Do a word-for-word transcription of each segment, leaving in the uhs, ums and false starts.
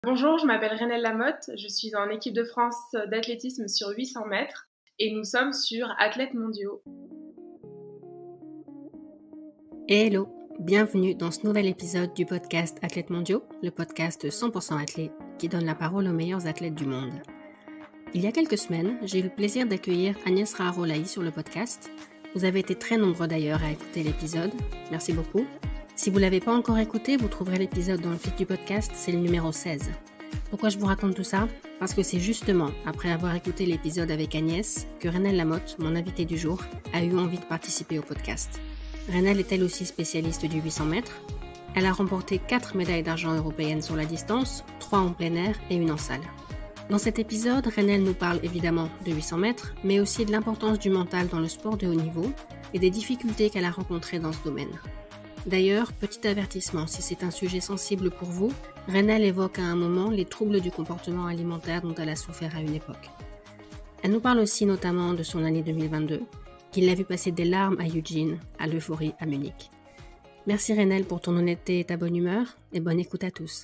Bonjour, je m'appelle Renelle Lamotte, je suis en équipe de France d'athlétisme sur huit cents mètres et nous sommes sur Athlètes mondiaux. Hello, bienvenue dans ce nouvel épisode du podcast Athlètes mondiaux, le podcast cent pour cent athlètes qui donne la parole aux meilleurs athlètes du monde. Il y a quelques semaines, j'ai eu le plaisir d'accueillir Agnès Raharo-Lahi sur le podcast. Vous avez été très nombreux d'ailleurs à écouter l'épisode, merci beaucoup. Si vous ne l'avez pas encore écouté, vous trouverez l'épisode dans le feed du podcast, c'est le numéro seize. Pourquoi je vous raconte tout ça ? Parce que c'est justement après avoir écouté l'épisode avec Agnès que Renelle Lamotte, mon invitée du jour, a eu envie de participer au podcast. Renelle est elle aussi spécialiste du huit cents mètres. Elle a remporté quatre médailles d'argent européennes sur la distance, trois en plein air et une en salle. Dans cet épisode, Renelle nous parle évidemment de huit cents mètres, mais aussi de l'importance du mental dans le sport de haut niveau et des difficultés qu'elle a rencontrées dans ce domaine. D'ailleurs, petit avertissement, si c'est un sujet sensible pour vous, Renelle évoque à un moment les troubles du comportement alimentaire dont elle a souffert à une époque. Elle nous parle aussi notamment de son année deux mille vingt-deux, qui l'a vu passer des larmes à Eugene, à l'euphorie à Munich. Merci Renelle pour ton honnêteté et ta bonne humeur, et bonne écoute à tous.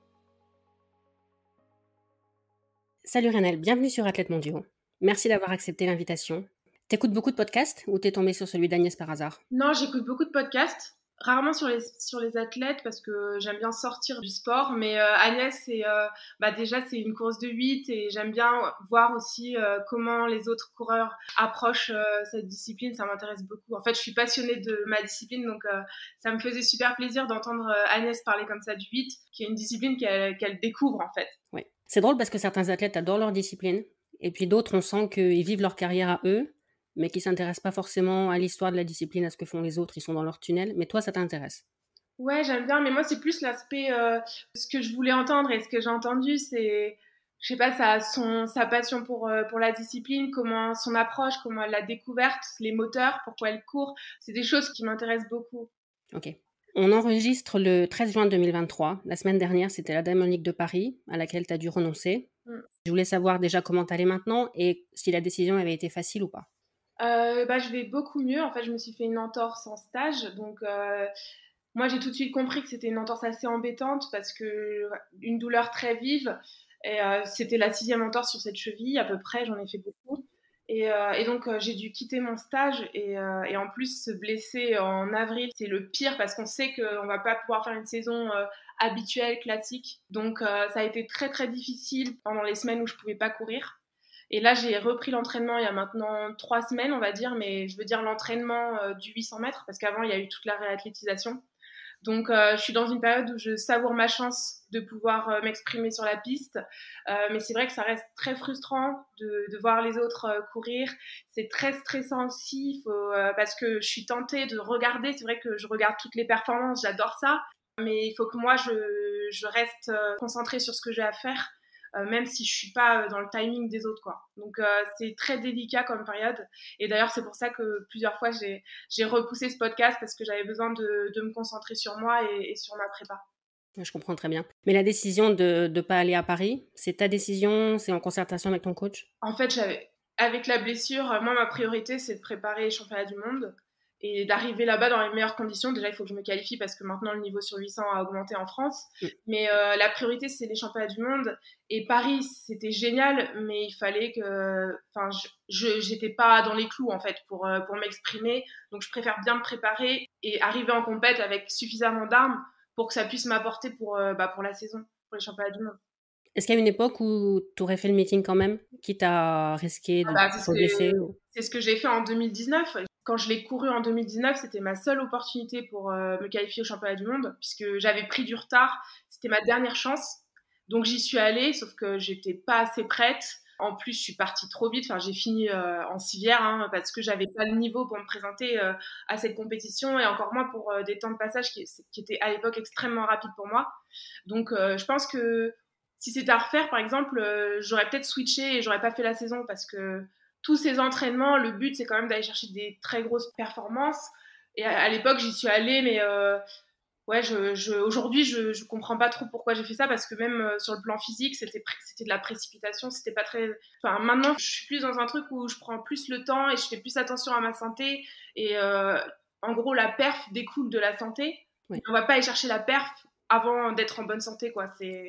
Salut Renelle, bienvenue sur Athlètes mondiaux. Merci d'avoir accepté l'invitation. T'écoutes beaucoup de podcasts ou t'es tombée sur celui d'Agnès par hasard ? Non, j'écoute beaucoup de podcasts, rarement sur les, sur les athlètes parce que j'aime bien sortir du sport, mais euh, Agnès, c'est, euh, bah déjà c'est une course de huit et j'aime bien voir aussi euh, comment les autres coureurs approchent euh, cette discipline, ça m'intéresse beaucoup. En fait, je suis passionnée de ma discipline, donc euh, ça me faisait super plaisir d'entendre euh, Agnès parler comme ça du huit, qui est une discipline qu'elle, qu'elle découvre en fait. Oui, c'est drôle parce que certains athlètes adorent leur discipline et puis d'autres, on sent qu'ils vivent leur carrière à eux, mais qui ne s'intéressent pas forcément à l'histoire de la discipline, à ce que font les autres, ils sont dans leur tunnel, mais toi, ça t'intéresse. Ouais, j'aime bien, mais moi, c'est plus l'aspect, euh, ce que je voulais entendre et ce que j'ai entendu, c'est, je sais pas, sa, son, sa passion pour, euh, pour la discipline, comment son approche, comment elle l'a découverte, les moteurs, pourquoi elle court, c'est des choses qui m'intéressent beaucoup. Ok. On enregistre le treize juin deux mille vingt-trois. La semaine dernière, c'était la Diamond League de Paris, à laquelle tu as dû renoncer. Mm. Je voulais savoir déjà comment t'allais maintenant et si la décision avait été facile ou pas. Euh, bah, je vais beaucoup mieux. En fait, je me suis fait une entorse en stage. Donc, euh, moi, j'ai tout de suite compris que c'était une entorse assez embêtante parce que une douleur très vive. Et euh, c'était la sixième entorse sur cette cheville, à peu près. J'en ai fait beaucoup. Et, euh, et donc, euh, j'ai dû quitter mon stage. Et, euh, et en plus, se blesser en avril, c'est le pire parce qu'on sait qu'on va pas pouvoir faire une saison euh, habituelle, classique. Donc, euh, ça a été très, très difficile pendant les semaines où je pouvais pas courir. Et là, j'ai repris l'entraînement il y a maintenant trois semaines, on va dire, mais je veux dire l'entraînement euh, du huit cents mètres, parce qu'avant, il y a eu toute la réathlétisation. Donc, euh, je suis dans une période où je savoure ma chance de pouvoir euh, m'exprimer sur la piste. Euh, mais c'est vrai que ça reste très frustrant de, de voir les autres euh, courir. C'est très stressant aussi, faut, euh, parce que je suis tentée de regarder. C'est vrai que je regarde toutes les performances, j'adore ça. Mais il faut que moi, je, je reste euh, concentrée sur ce que j'ai à faire. Euh, même si je suis pas euh, dans le timing des autres, quoi. Donc, euh, c'est très délicat comme période. Et d'ailleurs, c'est pour ça que plusieurs fois, j'ai, j'ai repoussé ce podcast parce que j'avais besoin de, de me concentrer sur moi et, et sur ma prépa. Je comprends très bien. Mais la décision de ne pas aller à Paris, c'est ta décision, c'est en concertation avec ton coach ? En fait, j'avais, avec la blessure, moi, ma priorité, c'est de préparer les championnats du monde et d'arriver là-bas dans les meilleures conditions. Déjà, il faut que je me qualifie parce que maintenant, le niveau sur huit cents a augmenté en France. Mm. Mais euh, la priorité, c'est les championnats du monde. Et Paris, c'était génial, mais il fallait que... Enfin, je j'étais pas dans les clous, en fait, pour, pour m'exprimer. Donc, je préfère bien me préparer et arriver en compète avec suffisamment d'armes pour que ça puisse m'apporter pour, euh, bah, pour la saison, pour les championnats du monde. Est-ce qu'il y a une époque où tu aurais fait le meeting quand même, quitte à risquer de ah bah, te blesser ou... C'est ce que j'ai fait en deux mille dix-neuf. Quand je l'ai couru en deux mille dix-neuf, c'était ma seule opportunité pour euh, me qualifier au championnat du monde, puisque j'avais pris du retard. C'était ma dernière chance. Donc j'y suis allée, sauf que j'étais pas assez prête. En plus, je suis partie trop vite. Enfin, j'ai fini euh, en civière hein, parce que j'avais pas le niveau pour me présenter euh, à cette compétition et encore moins pour euh, des temps de passage qui, qui étaient à l'époque extrêmement rapides pour moi. Donc, euh, je pense que si c'était à refaire, par exemple, euh, j'aurais peut-être switché et j'aurais pas fait la saison parce que tous ces entraînements, le but, c'est quand même d'aller chercher des très grosses performances. Et à, à l'époque, j'y suis allée, mais euh, ouais, je, je, aujourd'hui, je, je comprends pas trop pourquoi j'ai fait ça parce que même euh, sur le plan physique, c'était, c'était de la précipitation, c'était pas très. Enfin, maintenant, je suis plus dans un truc où je prends plus le temps et je fais plus attention à ma santé. Et euh, en gros, la perf découle de la santé. Oui. On va pas aller chercher la perf avant d'être en bonne santé, quoi. C'est. Ouais.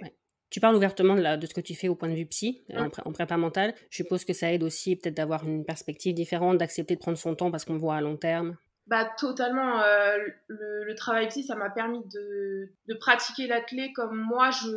Tu parles ouvertement de, la, de ce que tu fais au point de vue psy, Mmh. en, pré- en prépa mentale. Je suppose que ça aide aussi peut-être d'avoir une perspective différente, d'accepter de prendre son temps parce qu'on voit à long terme. Bah totalement, euh, le, le travail psy, ça m'a permis de, de pratiquer l'athlé comme moi, je...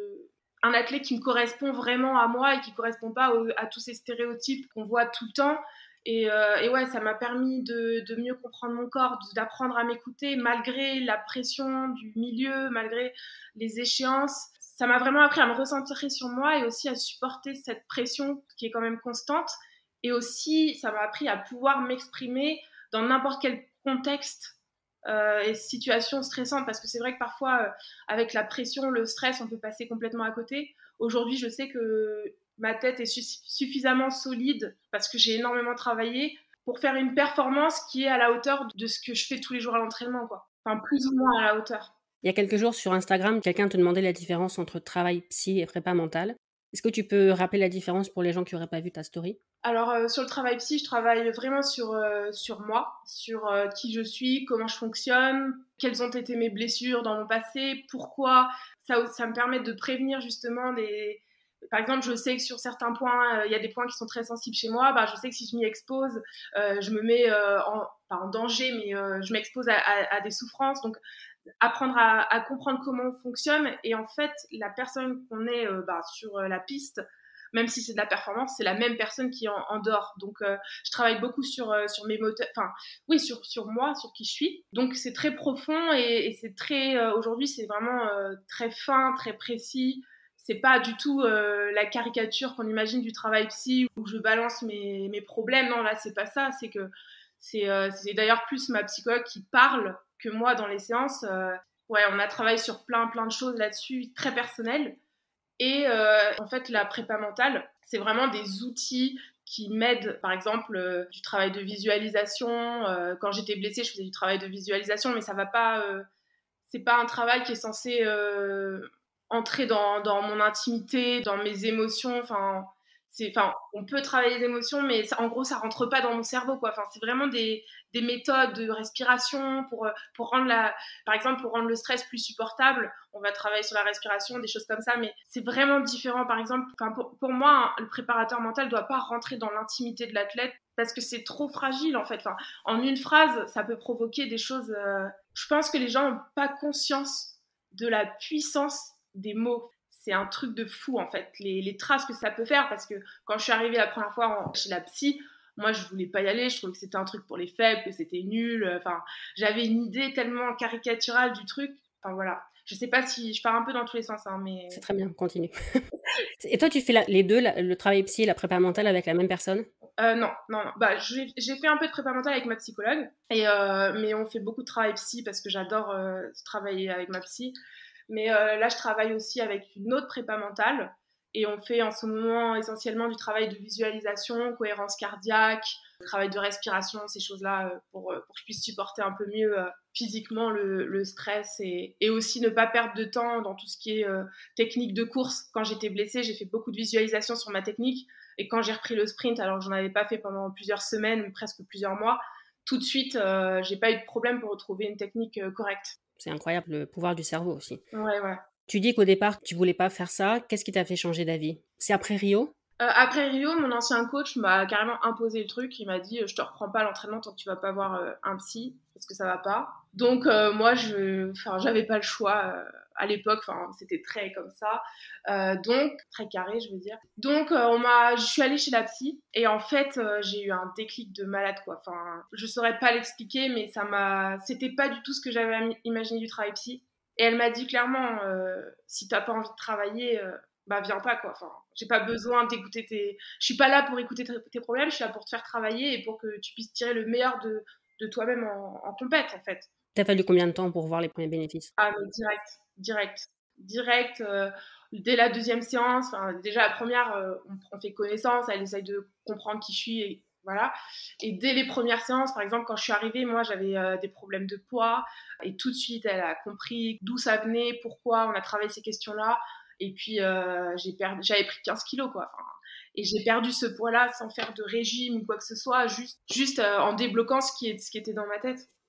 un athlé qui me correspond vraiment à moi et qui ne correspond pas au, à tous ces stéréotypes qu'on voit tout le temps. Et, euh, et ouais, ça m'a permis de, de mieux comprendre mon corps, d'apprendre à m'écouter malgré la pression du milieu, malgré les échéances. Ça m'a vraiment appris à me recentrer sur moi et aussi à supporter cette pression qui est quand même constante. Et aussi, ça m'a appris à pouvoir m'exprimer dans n'importe quel contexte euh, et situation stressante. Parce que c'est vrai que parfois, euh, avec la pression, le stress, on peut passer complètement à côté. Aujourd'hui, je sais que ma tête est su- suffisamment solide parce que j'ai énormément travaillé pour faire une performance qui est à la hauteur de ce que je fais tous les jours à l'entraînement, quoi. Enfin, plus ou moins à la hauteur. Il y a quelques jours sur Instagram, quelqu'un te demandait la différence entre travail psy et prépa mentale. Est-ce que tu peux rappeler la différence pour les gens qui n'auraient pas vu ta story? Alors, euh, sur le travail psy, je travaille vraiment sur, euh, sur moi, sur euh, qui je suis, comment je fonctionne, quelles ont été mes blessures dans mon passé, pourquoi. Ça, ça me permet de prévenir justement des... Par exemple, je sais que sur certains points, il euh, y a des points qui sont très sensibles chez moi. Bah, je sais que si je m'y expose, euh, je me mets euh, en, pas en danger, mais euh, je m'expose à, à, à des souffrances. Donc, apprendre à, à comprendre comment on fonctionne. Et en fait, la personne qu'on est euh, bah, sur euh, la piste, même si c'est de la performance, c'est la même personne qui est en, en dehors. Donc, euh, je travaille beaucoup sur, euh, sur mes moteurs, enfin, oui, sur, sur moi, sur qui je suis. Donc, c'est très profond et, et c'est très, euh, aujourd'hui, c'est vraiment euh, très fin, très précis. C'est pas du tout euh, la caricature qu'on imagine du travail psy où je balance mes, mes problèmes. Non, là, c'est pas ça. C'est que c'est, euh, c'est d'ailleurs plus ma psychologue qui parle que moi dans les séances. Euh, ouais, on a travaillé sur plein, plein de choses là-dessus, très personnelles. Et euh, en fait, la prépa mentale, c'est vraiment des outils qui m'aident. Par exemple, euh, du travail de visualisation. Euh, quand j'étais blessée, je faisais du travail de visualisation, mais ça va pas. Euh, c'est pas un travail qui est censé euh, entrer dans, dans mon intimité, dans mes émotions. Enfin, c'est, enfin, on peut travailler les émotions, mais ça, en gros, ça rentre pas dans mon cerveau, quoi. Enfin, c'est vraiment des, des méthodes de respiration pour, pour rendre la, par exemple, pour rendre le stress plus supportable. On va travailler sur la respiration, des choses comme ça, mais c'est vraiment différent. Par exemple, enfin, pour, pour moi, le préparateur mental doit pas rentrer dans l'intimité de l'athlète parce que c'est trop fragile, en fait. Enfin, en une phrase, ça peut provoquer des choses. Euh... Je pense que les gens n'ont pas conscience de la puissance des mots. C'est un truc de fou, en fait, les, les traces que ça peut faire. Parce que quand je suis arrivée la première fois en, chez la psy, moi, je voulais pas y aller. Je trouvais que c'était un truc pour les faibles, que c'était nul. Enfin, j'avais une idée tellement caricaturale du truc. Enfin, voilà. Je sais pas si je pars un peu dans tous les sens, hein, mais... C'est très bien, continue. Et toi, tu fais la, les deux, la, le travail psy et la prépa mentale avec la même personne? Euh, non, non, non. Bah, j'ai, j'ai fait un peu de prépa mentale avec ma psychologue, et, euh, mais on fait beaucoup de travail psy parce que j'adore euh, travailler avec ma psy. Mais euh, là, je travaille aussi avec une autre prépa mentale, et on fait en ce moment essentiellement du travail de visualisation, cohérence cardiaque, travail de respiration, ces choses-là, euh, pour, euh, pour que je puisse supporter un peu mieux euh, physiquement le, le stress et, et aussi ne pas perdre de temps dans tout ce qui est euh, technique de course. Quand j'étais blessée, j'ai fait beaucoup de visualisation sur ma technique. Et quand j'ai repris le sprint, alors que j'en avais pas fait pendant plusieurs semaines, presque plusieurs mois, tout de suite, euh, j'ai pas eu de problème pour retrouver une technique euh, correcte. C'est incroyable le pouvoir du cerveau aussi. Ouais, ouais. Tu dis qu'au départ, tu voulais pas faire ça. Qu'est-ce qui t'a fait changer d'avis? C'est après Rio? Euh, après Rio, mon ancien coach m'a carrément imposé le truc. Il m'a dit je te reprends pas à l'entraînement tant que tu vas pas voir euh, un psy parce que ça va pas. Donc euh, moi, je, enfin, j'avais pas le choix euh, à l'époque. Enfin, c'était très comme ça. Euh, donc très carré, je veux dire. Donc euh, on m'a, je suis allée chez la psy et en fait euh, j'ai eu un déclic de malade quoi. Enfin, je saurais pas l'expliquer, mais ça m'a, c'était pas du tout ce que j'avais imaginé du travail psy. Et elle m'a dit clairement euh, si t'as pas envie de travailler. Euh, bah viens pas quoi, enfin j'ai pas besoin d'écouter tes, je suis pas là pour écouter tes problèmes, je suis là pour te faire travailler et pour que tu puisses tirer le meilleur de, de toi-même en, en compète en fait. T'as fallu combien de temps pour voir les premiers bénéfices? Ah mais direct, direct, direct, euh, dès la deuxième séance, enfin, déjà la première euh, on, on fait connaissance, elle essaye de comprendre qui je suis et voilà, et dès les premières séances, par exemple quand je suis arrivée, moi j'avais euh, des problèmes de poids et tout de suite elle a compris d'où ça venait, pourquoi on a travaillé ces questions-là. Et puis, euh, j'ai perdu, j'avais pris quinze kilos, quoi. Enfin, et j'ai perdu ce poids-là sans faire de régime ou quoi que ce soit, juste, juste euh, en débloquant ce qui, est, ce qui était dans ma tête.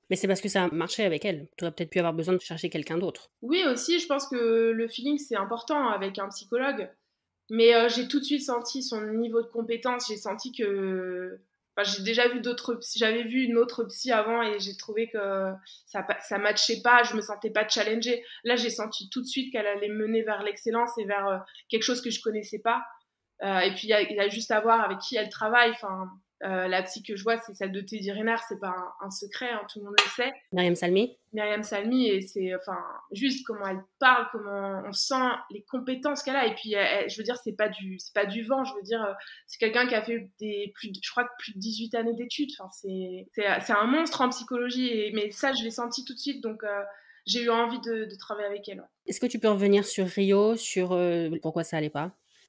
Mais c'est parce que ça a marché avec elle. Tu aurais peut-être pu avoir besoin de chercher quelqu'un d'autre. Oui, aussi, je pense que le feeling, c'est important avec un psychologue. Mais euh, j'ai tout de suite senti son niveau de compétence. J'ai senti que... Enfin, j'ai déjà vu d'autres psy. J'avais vu une autre psy avant et j'ai trouvé que ça ça matchait pas. Je me sentais pas challengée. Là, j'ai senti tout de suite qu'elle allait me mener vers l'excellence et vers euh, quelque chose que je connaissais pas. Euh, et puis, il y, a, il y a juste à voir avec qui elle travaille. Enfin, euh, la psy que je vois, c'est celle de Teddy Riner. C'est pas un, un secret, hein, tout le monde le sait. Myriam Salmi. Myriam Salmi, et c'est enfin juste comment elle parle, comment on sent les compétences qu'elle a. Et puis, elle, je veux dire, c'est pas du c'est pas du vent. Je veux dire, c'est quelqu'un qui a fait des plus, de, je crois que plus de dix-huit années d'études. Enfin, c'est c'est c'est un monstre en psychologie. Et, mais ça, je l'ai senti tout de suite. Donc, euh, j'ai eu envie de, de travailler avec elle. Ouais. Est-ce que tu peux revenir sur Rio, sur euh, pourquoi ça allait pas?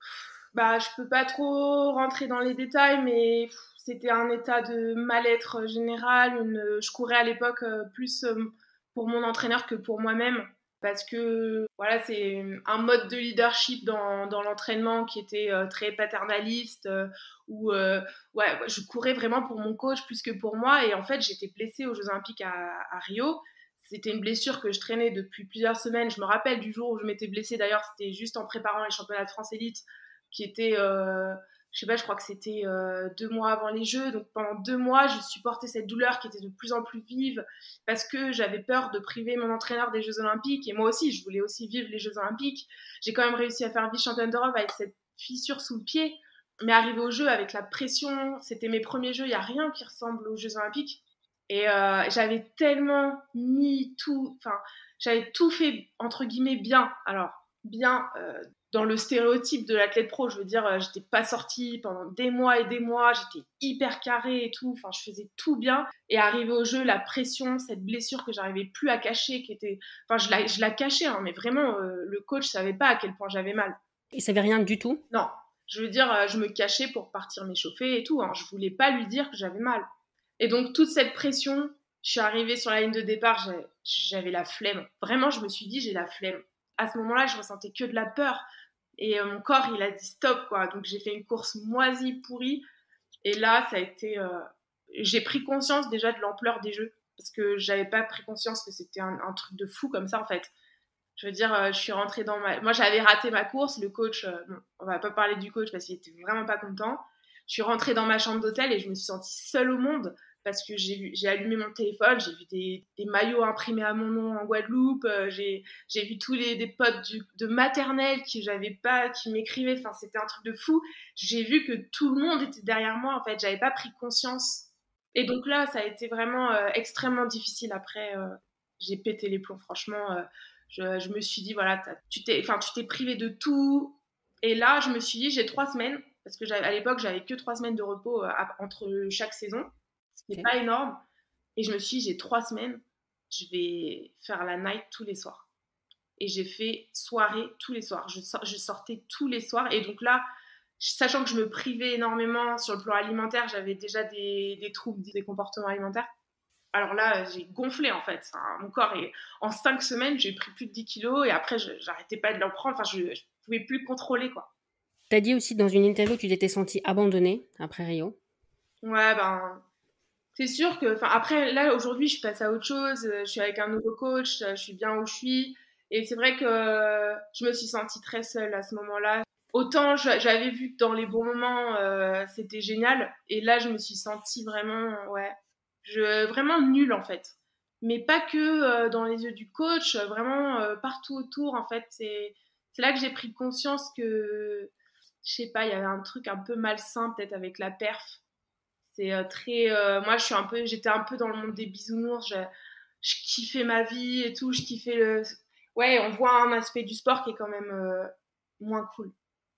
Bah, je peux pas trop rentrer dans les détails, mais pff, c'était un état de mal-être général. Une, je courais à l'époque euh, plus euh, pour mon entraîneur que pour moi-même. Parce que voilà, c'est un mode de leadership dans, dans l'entraînement qui était euh, très paternaliste, euh, où euh, ouais, je courais vraiment pour mon coach plus que pour moi. Et en fait, j'étais blessée aux Jeux Olympiques à, à Rio. C'était une blessure que je traînais depuis plusieurs semaines. Je me rappelle du jour où je m'étais blessée. D'ailleurs, c'était juste en préparant les championnats de France élite, qui était, euh, je sais pas, je crois que c'était euh, deux mois avant les Jeux. Donc pendant deux mois, je supportais cette douleur qui était de plus en plus vive parce que j'avais peur de priver mon entraîneur des Jeux Olympiques. Et moi aussi, je voulais aussi vivre les Jeux Olympiques. J'ai quand même réussi à faire vice-championne d'Europe avec cette fissure sous le pied. Mais arrivé aux Jeux avec la pression, c'était mes premiers Jeux, il n'y a rien qui ressemble aux Jeux Olympiques. Et euh, j'avais tellement mis tout, enfin, j'avais tout fait, entre guillemets, bien. Alors, bien euh, dans le stéréotype de l'athlète pro, je veux dire, euh, j'étais pas sortie pendant des mois et des mois, j'étais hyper carrée et tout, enfin, je faisais tout bien. Et arrivé au jeu, la pression, cette blessure que j'arrivais plus à cacher, qui était, enfin, je la, je la cachais, hein, mais vraiment, euh, le coach savait pas à quel point j'avais mal. Il savait rien du tout? Non, je veux dire, euh, je me cachais pour partir m'échauffer et tout, hein. Je voulais pas lui dire que j'avais mal. Et donc, toute cette pression, je suis arrivée sur la ligne de départ, j'avais la flemme. Vraiment, je me suis dit, j'ai la flemme. À ce moment-là, je ressentais que de la peur. Et euh, mon corps, il a dit stop, quoi. Donc, j'ai fait une course moisie, pourrie. Et là, ça a été... Euh... J'ai pris conscience déjà de l'ampleur des Jeux. Parce que j'avais pas pris conscience que c'était un, un truc de fou comme ça, en fait. Je veux dire, euh, je suis rentrée dans ma... Moi, j'avais raté ma course. Le coach... Euh... Bon, on va pas parler du coach parce qu'il était vraiment pas content. Je suis rentrée dans ma chambre d'hôtel et je me suis sentie seule au monde parce que j'ai, vu, j'ai allumé mon téléphone, j'ai vu des, des maillots imprimés à mon nom en Guadeloupe, euh, j'ai, j'ai vu tous les des potes du, de maternelle qui j'avais pas, qui m'écrivaient, enfin c'était un truc de fou. J'ai vu que tout le monde était derrière moi, en fait, j'avais pas pris conscience. Et donc là, ça a été vraiment euh, extrêmement difficile. Après, euh, j'ai pété les plombs, franchement. Euh, je, je me suis dit, voilà, tu t'es, enfin, tu t'es privé de tout. Et là, je me suis dit, j'ai trois semaines, parce que à l'époque, j'avais que trois semaines de repos euh, entre chaque saison, ce qui n'est okay. pas énorme. Et je me suis dit, j'ai trois semaines, je vais faire la night tous les soirs. Et j'ai fait soirée tous les soirs. Je, sor- je sortais tous les soirs. Et donc là, sachant que je me privais énormément sur le plan alimentaire, j'avais déjà des, des troubles des comportements alimentaires. Alors là, j'ai gonflé en fait. Enfin, mon corps, est... en cinq semaines, j'ai pris plus de dix kilos et après, je n'arrêtais pas de l'en prendre. Enfin, je ne pouvais plus contrôler, quoi. Tu as dit aussi dans une interview que tu t'étais sentie abandonnée après Rio. Ouais, ben, c'est sûr que... Après, là, aujourd'hui, je passe à autre chose. Je suis avec un nouveau coach, je suis bien où je suis. Et c'est vrai que je me suis sentie très seule à ce moment-là. Autant j'avais vu que dans les bons moments, euh, c'était génial. Et là, je me suis sentie vraiment... ouais. Je, vraiment nulle en fait, mais pas que euh, dans les yeux du coach, vraiment euh, partout autour en fait. C'est, c'est là que j'ai pris conscience que, je sais pas, il y avait un truc un peu malsain peut-être avec la perf. C'est euh, très, euh, moi je suis un peu, j'étais un peu dans le monde des bisounours, je, je kiffais ma vie et tout, je kiffais le, ouais, on voit un aspect du sport qui est quand même euh, moins cool.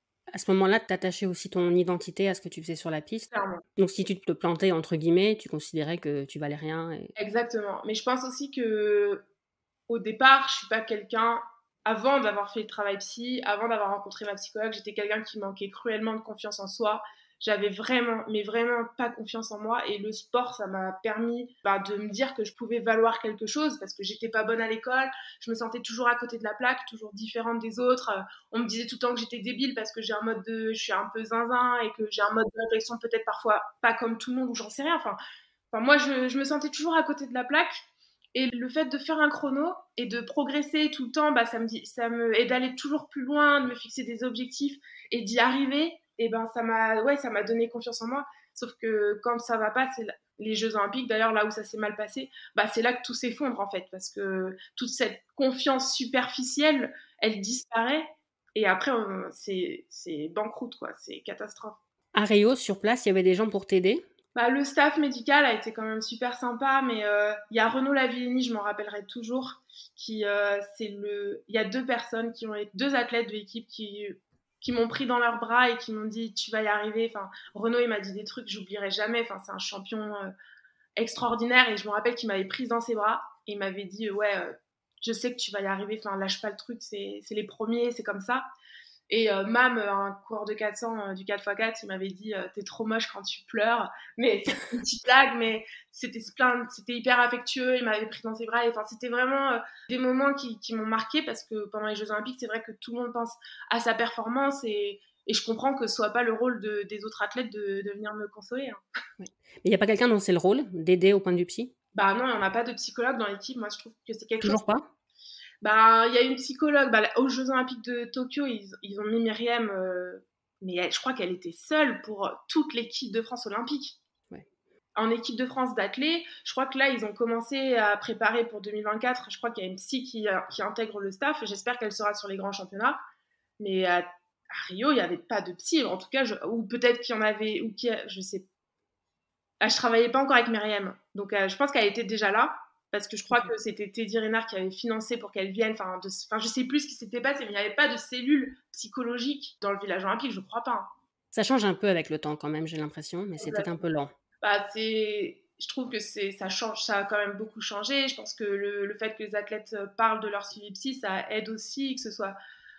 À ce moment-là, tu attachais aussi ton identité à ce que tu faisais sur la piste. Clairement. Donc, si tu te plantais, entre guillemets, tu considérais que tu valais rien. Et... Exactement. Mais je pense aussi que au départ, je suis pas quelqu'un... Avant d'avoir fait le travail psy, avant d'avoir rencontré ma psychologue, j'étais quelqu'un qui manquait cruellement de confiance en soi. J'avais vraiment, mais vraiment pas confiance en moi. Et le sport, ça m'a permis bah, de me dire que je pouvais valoir quelque chose parce que j'étais pas bonne à l'école. Je me sentais toujours à côté de la plaque, toujours différente des autres. On me disait tout le temps que j'étais débile parce que j'ai un mode de... je suis un peu zinzin et que j'ai un mode de réflexion peut-être parfois pas comme tout le monde ou j'en sais rien. Enfin, Enfin, moi, je, je me sentais toujours à côté de la plaque. Et le fait de faire un chrono et de progresser tout le temps, bah, ça me dit, ça me, et d'aller toujours plus loin, de me fixer des objectifs et d'y arriver, et ben ça m'a, ouais, ça m'a donné confiance en moi. Sauf que quand ça va pas, c'est là- les Jeux Olympiques, d'ailleurs là où ça s'est mal passé, bah c'est là que tout s'effondre en fait, parce que toute cette confiance superficielle, elle disparaît, et après on- c'est c'est banqueroute quoi, c'est catastrophe. À Rio, sur place, il y avait des gens pour t'aider? Bah, le staff médical a été quand même super sympa, mais euh, il y a Renaud Lavillenie, je m'en rappellerai toujours, qui euh, c'est le, il y a deux personnes qui ont été deux athlètes de l'équipe qui qui m'ont pris dans leurs bras et qui m'ont dit tu vas y arriver. Enfin, Renaud il m'a dit des trucs que j'oublierai jamais. Enfin, c'est un champion euh, extraordinaire et je me rappelle qu'il m'avait prise dans ses bras et il m'avait dit ouais, euh, je sais que tu vas y arriver. Enfin, lâche pas le truc, c'est c'est les premiers, c'est comme ça. Et euh, Mam, un coureur de quatre cents euh, du quatre par quatre, il m'avait dit euh, t'es trop moche quand tu pleures. Mais c'était une petite blague, mais c'était plein, c'était hyper affectueux. Il m'avait pris dans ses bras. Et, enfin, c'était vraiment euh, des moments qui, qui m'ont marqué parce que pendant les Jeux Olympiques, c'est vrai que tout le monde pense à sa performance et, et je comprends que ce soit pas le rôle de, des autres athlètes de, de venir me consoler. Hein. Ouais. Mais il n'y a pas quelqu'un dont c'est le rôle d'aider au point de vue psy? Bah non, on n'a pas de psychologue dans l'équipe. Moi, je trouve que c'est quelque chose. Toujours pas? Bah, il y a une psychologue. Bah, aux Jeux Olympiques de Tokyo, ils, ils ont mis Myriam, euh, mais elle, je crois qu'elle était seule pour toute l'équipe de France olympique. Ouais. En équipe de France d'athlètes, je crois que là, ils ont commencé à préparer pour deux mille vingt-quatre. Je crois qu'il y a une psy qui, qui intègre le staff. J'espère qu'elle sera sur les grands championnats. Mais à, à Rio, il n'y avait pas de psy. En tout cas, je, ou peut-être qu'il y en avait, ou qui, je sais. Ah, je travaillais pas encore avec Myriam. Donc, euh, je pense qu'elle était déjà là. Parce que je crois Ok. que c'était Teddy Riner qui avait financé pour qu'elle vienne. Enfin, de, enfin, je sais plus ce qui s'était passé, mais il n'y avait pas de cellule psychologique dans le village olympique, je crois pas. Hein. Ça change un peu avec le temps quand même, j'ai l'impression, mais c'est peut-être un peu lent. Bah, c'est, je trouve que c'est, ça change, ça a quand même beaucoup changé. Je pense que le, le fait que les athlètes parlent de leur suivi psy, ça aide aussi, que ce soit.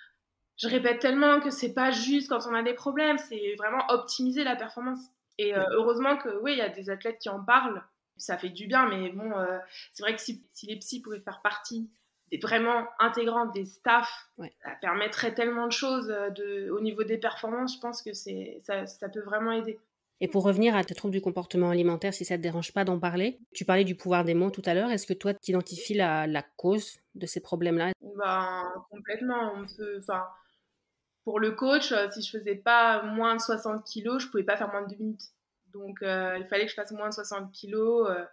Je répète tellement que c'est pas juste quand on a des problèmes, c'est vraiment optimiser la performance. Et euh, Ouais. heureusement que oui, il y a des athlètes qui en parlent, ça fait du bien, mais bon, euh, c'est vrai que si, si les psys pouvaient faire partie des vraiment intégrantes des staffs, Ouais. ça permettrait tellement de choses euh, de, au niveau des performances, je pense que c'est, ça, ça peut vraiment aider. Et pour revenir à tes troubles du comportement alimentaire, si ça ne te dérange pas d'en parler, tu parlais du pouvoir des mots tout à l'heure. Est-ce que toi, tu identifies la, la cause de ces problèmes-là? Ben, complètement, on peut, enfin, pour le coach, euh, si je faisais pas moins de soixante kilos, je pouvais pas faire moins de deux minutes. Donc, euh, il fallait que je fasse moins de soixante kilos. Euh,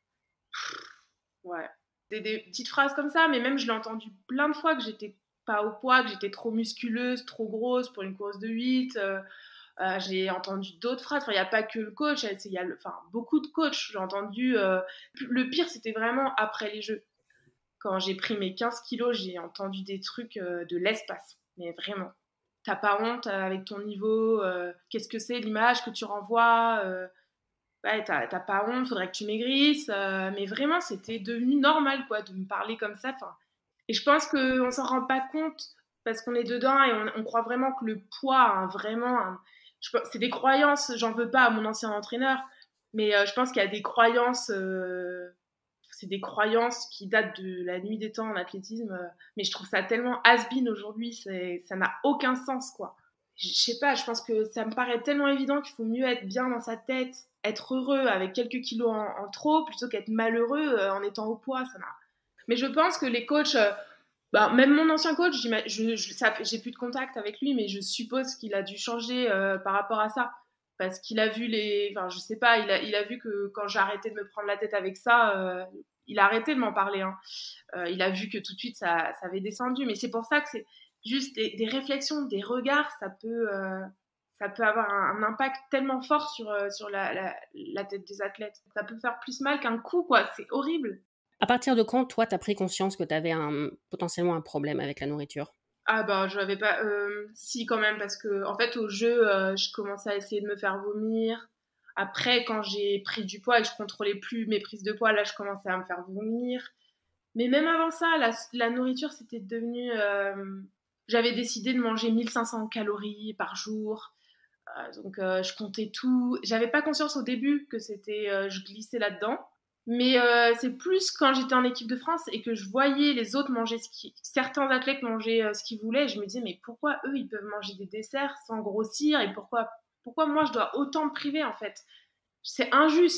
ouais. Des, des petites phrases comme ça, mais même je l'ai entendu plein de fois que j'étais pas au poids, que j'étais trop musculeuse, trop grosse pour une course de huit. Euh, euh, j'ai entendu d'autres phrases. Enfin, il n'y a pas que le coach, il y a le, enfin, beaucoup de coachs. J'ai entendu. Euh, le pire, c'était vraiment après les Jeux. Quand j'ai pris mes quinze kilos, j'ai entendu des trucs euh, de l'espace. Mais vraiment. T'as pas honte avec ton niveau, euh, qu'est-ce que c'est l'image que tu renvoies, euh, ouais, t'as, t'as pas honte, faudrait que tu maigrisses, euh, mais vraiment c'était devenu normal quoi de me parler comme ça. Et je pense qu'on s'en rend pas compte parce qu'on est dedans et on, on croit vraiment que le poids a un, vraiment, un, je, c'est des croyances, j'en veux pas à mon ancien entraîneur, mais euh, je pense qu'il y a des croyances, euh, c'est des croyances qui datent de la nuit des temps en athlétisme, euh, mais je trouve ça tellement has-been aujourd'hui, c'est, ça n'a aucun sens, quoi. Je sais pas, je pense que ça me paraît tellement évident qu'il faut mieux être bien dans sa tête, être heureux avec quelques kilos en, en trop, plutôt qu'être malheureux euh, en étant au poids, ça n'a... Mais je pense que les coachs, euh, bah, même mon ancien coach, je, je, ça, j'ai plus de contact avec lui, mais je suppose qu'il a dû changer euh, par rapport à ça. Parce qu'il a vu les. Enfin, je sais pas, il a, il a vu que quand j'ai arrêté de me prendre la tête avec ça, euh, il a arrêté de m'en parler. Hein. Euh, il a vu que tout de suite ça, ça avait descendu. Mais c'est pour ça que c'est juste des, des réflexions, des regards, ça peut, euh, ça peut avoir un, un impact tellement fort sur, euh, sur la, la, la tête des athlètes. Ça peut faire plus mal qu'un coup, quoi. C'est horrible. À partir de quand, toi, tu as pris conscience que tu avais un, potentiellement un problème avec la nourriture? Ah bah je n'avais pas... Euh, si quand même, parce que en fait au jeu, euh, je commençais à essayer de me faire vomir. Après, quand j'ai pris du poids et que je contrôlais plus mes prises de poids, là je commençais à me faire vomir. Mais même avant ça, la, la nourriture, c'était devenu... Euh, j'avais décidé de manger mille cinq cents calories par jour. Euh, donc euh, je comptais tout. J'avais pas conscience au début que c'était... Euh, je glissais là-dedans. Mais euh, c'est plus quand j'étais en équipe de France et que je voyais les autres manger ce qui... certains athlètes manger euh, ce qu'ils voulaient. Je me disais, mais pourquoi eux, ils peuvent manger des desserts sans grossir et pourquoi, pourquoi moi, je dois autant me priver en fait? C'est injuste.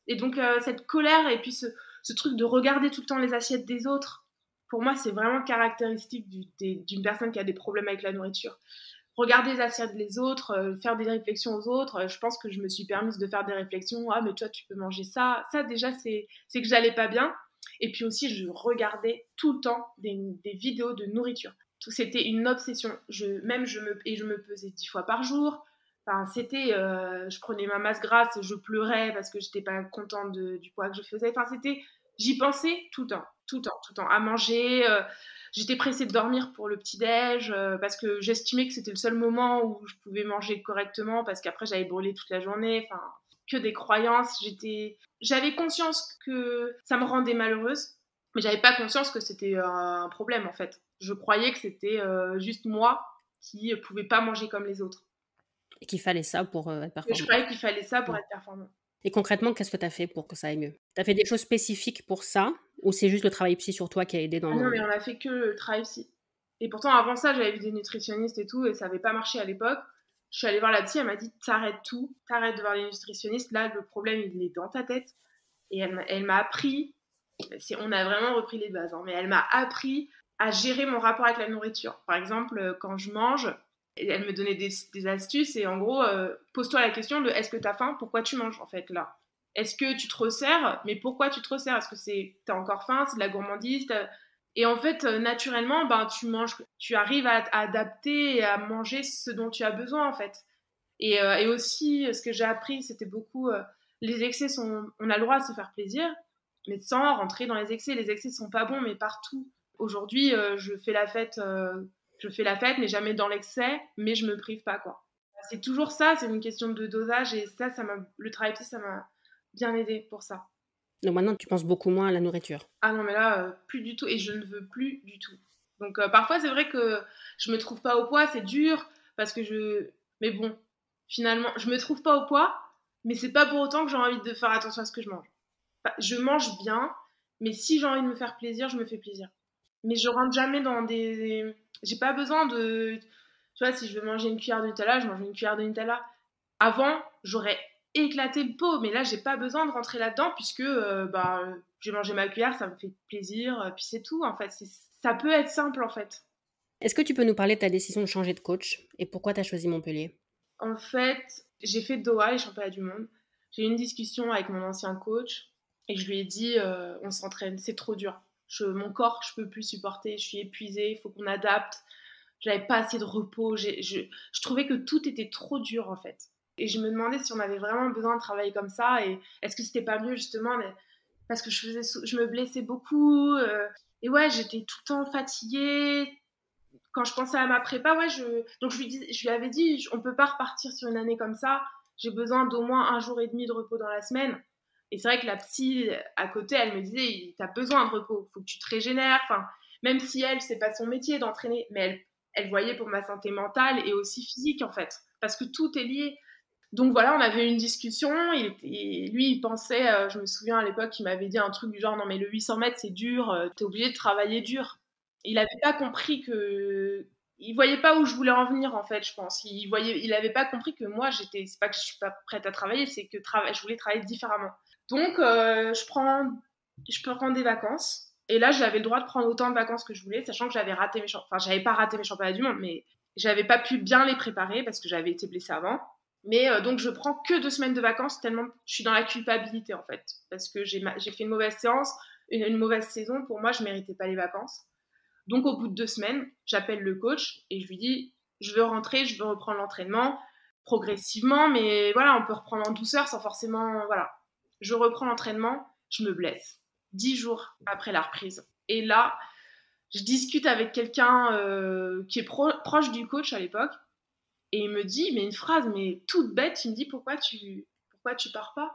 Et donc, euh, cette colère et puis ce, ce truc de regarder tout le temps les assiettes des autres, pour moi, c'est vraiment caractéristique du, des, d'une personne qui a des problèmes avec la nourriture. Regarder les assiettes des autres, euh, faire des réflexions aux autres, euh, je pense que je me suis permise de faire des réflexions. Ah, mais toi, tu peux manger ça. Ça, déjà, c'est, c'est que j'allais pas bien. Et puis aussi, je regardais tout le temps des, des vidéos de nourriture. C'était une obsession. Je, même je me, et je me pesais dix fois par jour. Enfin, c'était, euh, je prenais ma masse grasse, je pleurais parce que j'étais pas contente de, du poids que je faisais. Enfin, c'était, j'y pensais tout le temps, tout le temps, tout le temps, à manger. Euh, j'étais pressée de dormir pour le petit-déj euh, parce que j'estimais que c'était le seul moment où je pouvais manger correctement parce qu'après j'avais brûlé toute la journée. Enfin, que des croyances. J'étais, j'avais conscience que ça me rendait malheureuse, mais j'avais pas conscience que c'était euh, un problème en fait. Je croyais que c'était euh, juste moi qui euh, pouvais pas manger comme les autres. Et qu'il fallait ça pour euh, être Et je performant. croyais qu'il fallait ça pour Mmh. être performant. Et concrètement, qu'est-ce que tu as fait pour que ça aille mieux? Tu as fait des choses spécifiques pour ça ou c'est juste le travail psy sur toi qui a aidé dans Ah non, le... mais on a fait que le travail psy. Et pourtant, avant ça, j'avais vu des nutritionnistes et tout, et ça avait pas marché à l'époque. Je suis allée voir la psy, elle m'a dit t'arrêtes tout, t'arrêtes de voir les nutritionnistes. Là, le problème, il est dans ta tête. Et elle, m'a- elle m'a appris, c'est, on a vraiment repris les bases, hein, mais elle m'a appris à gérer mon rapport avec la nourriture. Par exemple, euh, quand je mange, elle me donnait des, des astuces, et en gros, euh, pose-toi la question de est-ce que t'as faim, pourquoi tu manges en fait là. Est-ce que tu te resserres, mais pourquoi tu te resserres? Est-ce que c'est t'as encore faim, c'est de la gourmandise t'as... Et en fait, euh, naturellement, ben, tu manges, tu arrives à, à adapter et à manger ce dont tu as besoin en fait. Et, euh, et aussi, ce que j'ai appris, c'était beaucoup, euh, les excès sont, on a le droit de se faire plaisir, mais sans rentrer dans les excès. Les excès sont pas bons, mais partout. Aujourd'hui, euh, je fais la fête, euh, je fais la fête, mais jamais dans l'excès, mais je me prive pas quoi. C'est toujours ça, c'est une question de dosage et ça, ça m'a, le travail psy, ça m'a bien aidé pour ça. Donc maintenant, tu penses beaucoup moins à la nourriture. Ah non, mais là, euh, plus du tout, et je ne veux plus du tout. Donc euh, parfois, c'est vrai que je me trouve pas au poids, c'est dur, parce que je... Mais bon, finalement, je me trouve pas au poids, mais c'est pas pour autant que j'ai envie de faire attention à ce que je mange. Enfin, je mange bien, mais si j'ai envie de me faire plaisir, je me fais plaisir. Mais je rentre jamais dans des... J'ai pas besoin de... Tu vois, si je veux manger une cuillère de Nutella, je mange une cuillère de Nutella. Avant, j'aurais éclaté le pot, mais là, j'ai pas besoin de rentrer là-dedans puisque euh, bah, euh, j'ai mangé ma cuillère, ça me fait plaisir, euh, puis c'est tout en fait. C'est, ça peut être simple en fait. Est-ce que tu peux nous parler de ta décision de changer de coach et pourquoi tu as choisi Montpellier? En fait, j'ai fait Doha, les championnats du monde. J'ai eu une discussion avec mon ancien coach et je lui ai dit euh, on s'entraîne, c'est trop dur. Je, mon corps, je peux plus supporter, je suis épuisée, il faut qu'on adapte. J'avais pas assez de repos, j'ai, je, je trouvais que tout était trop dur en fait. Et je me demandais si on avait vraiment besoin de travailler comme ça et est-ce que c'était pas mieux justement mais, parce que je, faisais, je me blessais beaucoup euh, et ouais, j'étais tout le temps fatiguée. Quand je pensais à ma prépa, ouais, je, donc je lui, dis, je lui avais dit on peut pas repartir sur une année comme ça, j'ai besoin d'au moins un jour et demi de repos dans la semaine. Et c'est vrai que la psy à côté, elle me disait t'as besoin de repos, faut que tu te régénères. Enfin, même si elle, c'est pas son métier d'entraîner, mais elle, elle voyait pour ma santé mentale et aussi physique en fait, parce que tout est lié. Donc voilà, on avait eu une discussion. Il était, lui, il pensait, euh, je me souviens à l'époque, il m'avait dit un truc du genre non mais le huit cents mètres c'est dur, euh, t'es obligé de travailler dur. Il n'avait pas compris que, il voyait pas où je voulais en venir en fait, je pense. Il voyait, il avait pas compris que moi j'étais, c'est pas que je suis pas prête à travailler, c'est que trava... je voulais travailler différemment. Donc euh, je prends, je peux prendre des vacances. Et là, j'avais le droit de prendre autant de vacances que je voulais, sachant que j'avais raté mes championnats, enfin j'avais pas raté mes championnats du monde, mais j'avais pas pu bien les préparer parce que j'avais été blessée avant. Mais euh, donc je prends que deux semaines de vacances tellement je suis dans la culpabilité en fait, parce que j'ai, ma... j'ai fait une mauvaise séance, une, une mauvaise saison. Pour moi, je méritais pas les vacances. Donc au bout de deux semaines, j'appelle le coach et je lui dis je veux rentrer, je veux reprendre l'entraînement progressivement, mais voilà, on peut reprendre en douceur sans forcément, voilà. Je reprends l'entraînement, je me blesse dix jours après la reprise. Et là, je discute avec quelqu'un euh, qui est pro- proche du coach à l'époque et il me dit mais une phrase mais toute bête, il me dit pourquoi tu pourquoi tu pars pas?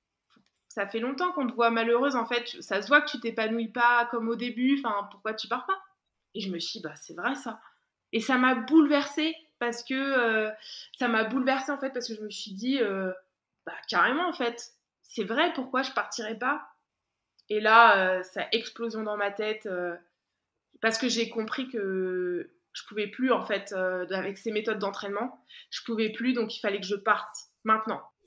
Ça fait longtemps qu'on te voit malheureuse en fait, ça se voit que tu t'épanouis pas comme au début, enfin pourquoi tu pars pas? Et je me suis dit, bah, c'est vrai ça. Et ça m'a bouleversée parce que euh, ça m'a bouleversée en fait parce que je me suis dit, euh, bah, carrément en fait, c'est vrai, pourquoi je partirais pas? Et là, euh, ça a explosion dans ma tête euh, parce que j'ai compris que je pouvais plus en fait euh, avec ces méthodes d'entraînement, je pouvais plus, donc il fallait que je parte maintenant.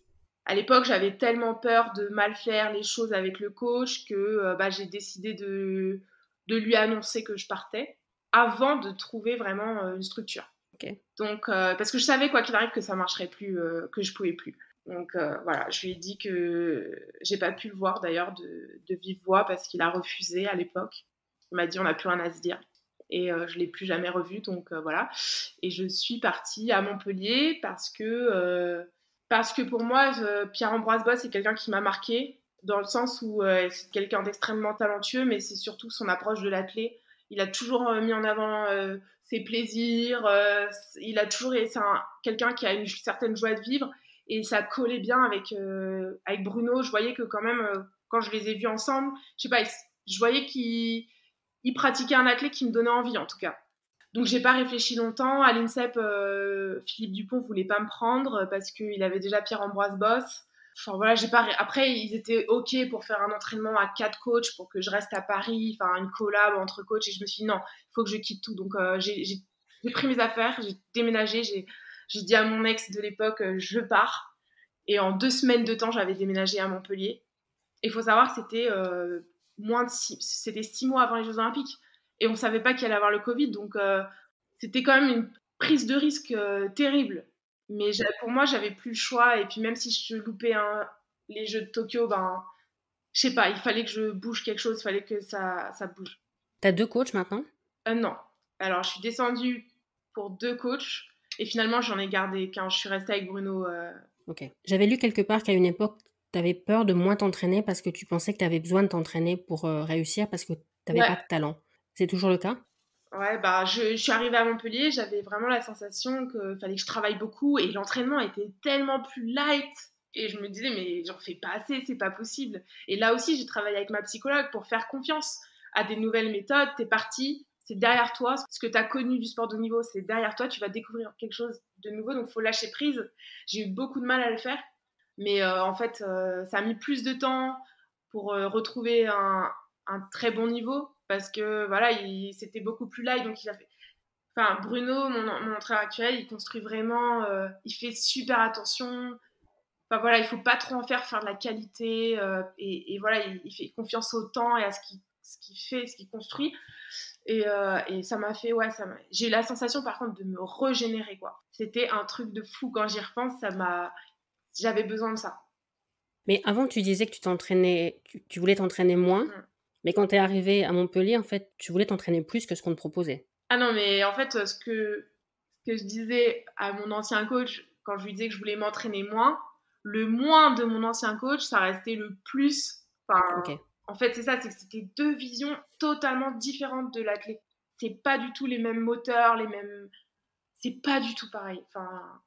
à l'époque, j'avais tellement peur de mal faire les choses avec le coach que euh, bah, j'ai décidé de, de lui annoncer que je partais avant de trouver vraiment euh, une structure. Okay. Donc, euh, parce que je savais, quoi qu'il arrive, que ça marcherait plus, euh, que je pouvais plus. Donc euh, voilà, je lui ai dit que j'ai pas pu le voir d'ailleurs de, de vive voix parce qu'il a refusé à l'époque. Il m'a dit on n'a plus rien à se dire. Et euh, je l'ai plus jamais revu, donc euh, voilà. Et je suis partie à Montpellier parce que, euh, parce que pour moi, euh, Pierre-Ambroise Boss, c'est quelqu'un qui m'a marqué dans le sens où euh, c'est quelqu'un d'extrêmement talentueux, mais c'est surtout son approche de l'athlète. Il a toujours euh, mis en avant euh, ses plaisirs, euh, il a toujours, c'est un, quelqu'un qui a une certaine joie de vivre. Et ça collait bien avec, euh, avec Bruno. Je voyais que quand même, euh, quand je les ai vus ensemble, je sais pas, je voyais qu'ils il pratiquait un athlète qui me donnait envie, en tout cas. Donc, j'ai pas réfléchi longtemps. À l'INSEP, euh, Philippe Dupont voulait pas me prendre parce qu'il avait déjà Pierre-Ambroise Boss. Enfin, voilà, j'ai pas... Après, ils étaient OK pour faire un entraînement à quatre coachs pour que je reste à Paris, enfin, une collab entre coachs. Et je me suis dit, non, il faut que je quitte tout. Donc, euh, j'ai, j'ai, j'ai pris mes affaires, j'ai déménagé, j'ai, j'ai dit à mon ex de l'époque, euh, je pars. Et en deux semaines de temps, j'avais déménagé à Montpellier. Et il faut savoir que c'était... Euh, moins de six, c'était six mois avant les Jeux Olympiques et on savait pas qu'il allait avoir le Covid, donc euh, c'était quand même une prise de risque euh, terrible. Mais pour moi, j'avais plus le choix et puis même si je loupais un, les Jeux de Tokyo, ben je sais pas, il fallait que je bouge quelque chose, il fallait que ça, ça bouge. T'as deux coachs maintenant? euh, Non. Alors je suis descendue pour deux coachs et finalement j'en ai gardé qu'un. Je suis restée avec Bruno. Euh... Ok. J'avais lu quelque part qu'à une époque t'avais peur de moins t'entraîner parce que tu pensais que t'avais besoin de t'entraîner pour euh, réussir parce que t'avais Ouais. pas de talent. C'est toujours le cas? Ouais, bah, je, je suis arrivée à Montpellier, j'avais vraiment la sensation qu'il fallait que je travaille beaucoup et l'entraînement était tellement plus light. Et je me disais, mais j'en fais pas assez, c'est pas possible. Et là aussi, j'ai travaillé avec ma psychologue pour faire confiance à des nouvelles méthodes. T'es parti, c'est derrière toi. Ce que t'as connu du sport de haut niveau, c'est derrière toi. Tu vas découvrir quelque chose de nouveau, donc faut lâcher prise. J'ai eu beaucoup de mal à le faire. Mais euh, en fait, euh, ça a mis plus de temps pour euh, retrouver un, un très bon niveau parce que voilà, il, c'était beaucoup plus light. Donc il a fait. Enfin, Bruno, mon, mon entraîneur actuel, il construit vraiment, euh, il fait super attention. Enfin voilà, il faut pas trop en faire, faire de la qualité. Euh, et, et voilà, il, il fait confiance au temps et à ce qu'il, ce qu'il fait, ce qu'il construit. Et, euh, et ça m'a fait, ouais, ça m'a... j'ai eu la sensation par contre de me régénérer, quoi. C'était un truc de fou quand j'y repense, ça m'a... J'avais besoin de ça. Mais avant, tu disais que tu t'entraînais, tu, tu voulais t'entraîner moins, Mm. mais quand t'es arrivé à Montpellier, en fait, tu voulais t'entraîner plus que ce qu'on te proposait. Ah non, mais en fait, ce que, ce que je disais à mon ancien coach, quand je lui disais que je voulais m'entraîner moins, le moins de mon ancien coach, ça restait le plus. Enfin, Ok. en fait, c'est ça, c'est que c'était deux visions totalement différentes de l'athlète. C'est pas du tout les mêmes moteurs, les mêmes. C'est pas du tout pareil. Enfin,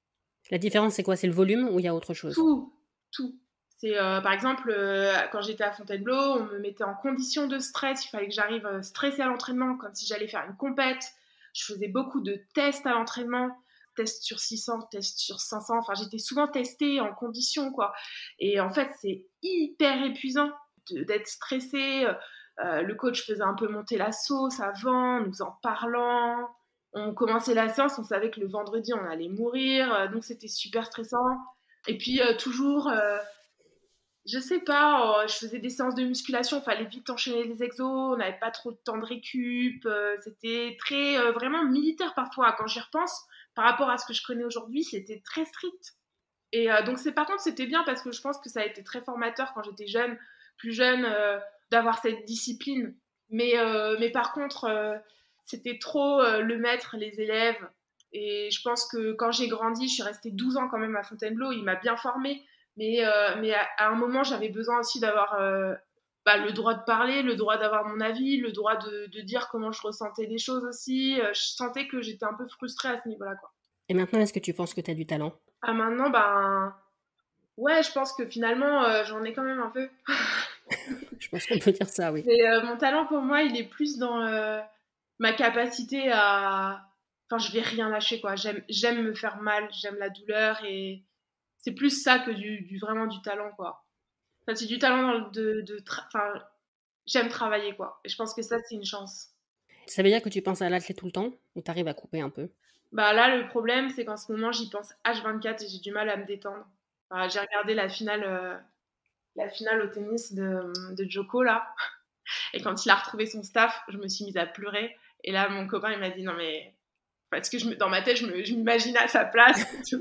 La différence, c'est quoi? C'est le volume ou il y a autre chose? tout, tout. C'est euh, par exemple euh, quand j'étais à Fontainebleau, on me mettait en condition de stress. Il fallait que j'arrive euh, stressée à l'entraînement, comme si j'allais faire une compète. Je faisais beaucoup de tests à l'entraînement, tests sur six cents, tests sur cinq cents. Enfin, j'étais souvent testée en condition, quoi. Et en fait, c'est hyper épuisant de, d'être stressée. Euh, le coach faisait un peu monter la sauce avant, nous en parlant. On commençait la séance, on savait que le vendredi, on allait mourir. Euh, donc, c'était super stressant. Et puis, euh, toujours, euh, je sais pas, euh, je faisais des séances de musculation, il fallait vite enchaîner les exos, on n'avait pas trop de temps de récup. Euh, c'était très, euh, vraiment militaire parfois. Quand j'y repense, par rapport à ce que je connais aujourd'hui, c'était très strict. Et euh, donc, c'est, par contre, c'était bien parce que je pense que ça a été très formateur quand j'étais jeune, plus jeune, euh, d'avoir cette discipline. Mais, euh, mais par contre, euh, c'était trop euh, le maître, les élèves. Et je pense que quand j'ai grandi, je suis restée douze ans quand même à Fontainebleau, il m'a bien formée. Mais, euh, mais à, à un moment, j'avais besoin aussi d'avoir euh, bah, le droit de parler, le droit d'avoir mon avis, le droit de, de dire comment je ressentais les choses aussi. Euh, je sentais que j'étais un peu frustrée à ce niveau-là, quoi. Et maintenant, est-ce que tu penses que tu as du talent? Ah, maintenant, ben, ouais, je pense que finalement, euh, j'en ai quand même un peu. Je pense qu'on peut dire ça, oui. Mais euh, mon talent, pour moi, il est plus dans euh, ma capacité à... Enfin, je vais rien lâcher, quoi. J'aime, j'aime me faire mal, j'aime la douleur et c'est plus ça que du, du vraiment du talent, quoi. Enfin, c'est du talent dans le- de... de tra- Enfin, j'aime travailler, quoi. Et je pense que ça, c'est une chance. Ça veut dire que tu penses à l'athlète tout le temps ou tu arrives à couper un peu? Bah là, le problème, c'est qu'en ce moment, j'y pense H vingt-quatre et j'ai du mal à me détendre. Enfin, j'ai regardé la finale, euh, la finale au tennis de, de Djoko, là. Et quand il a retrouvé son staff, je me suis mise à pleurer. Et là, mon copain, il m'a dit, non mais... Parce que je me, dans ma tête, je, me, je m'imaginais à sa place. Et tout.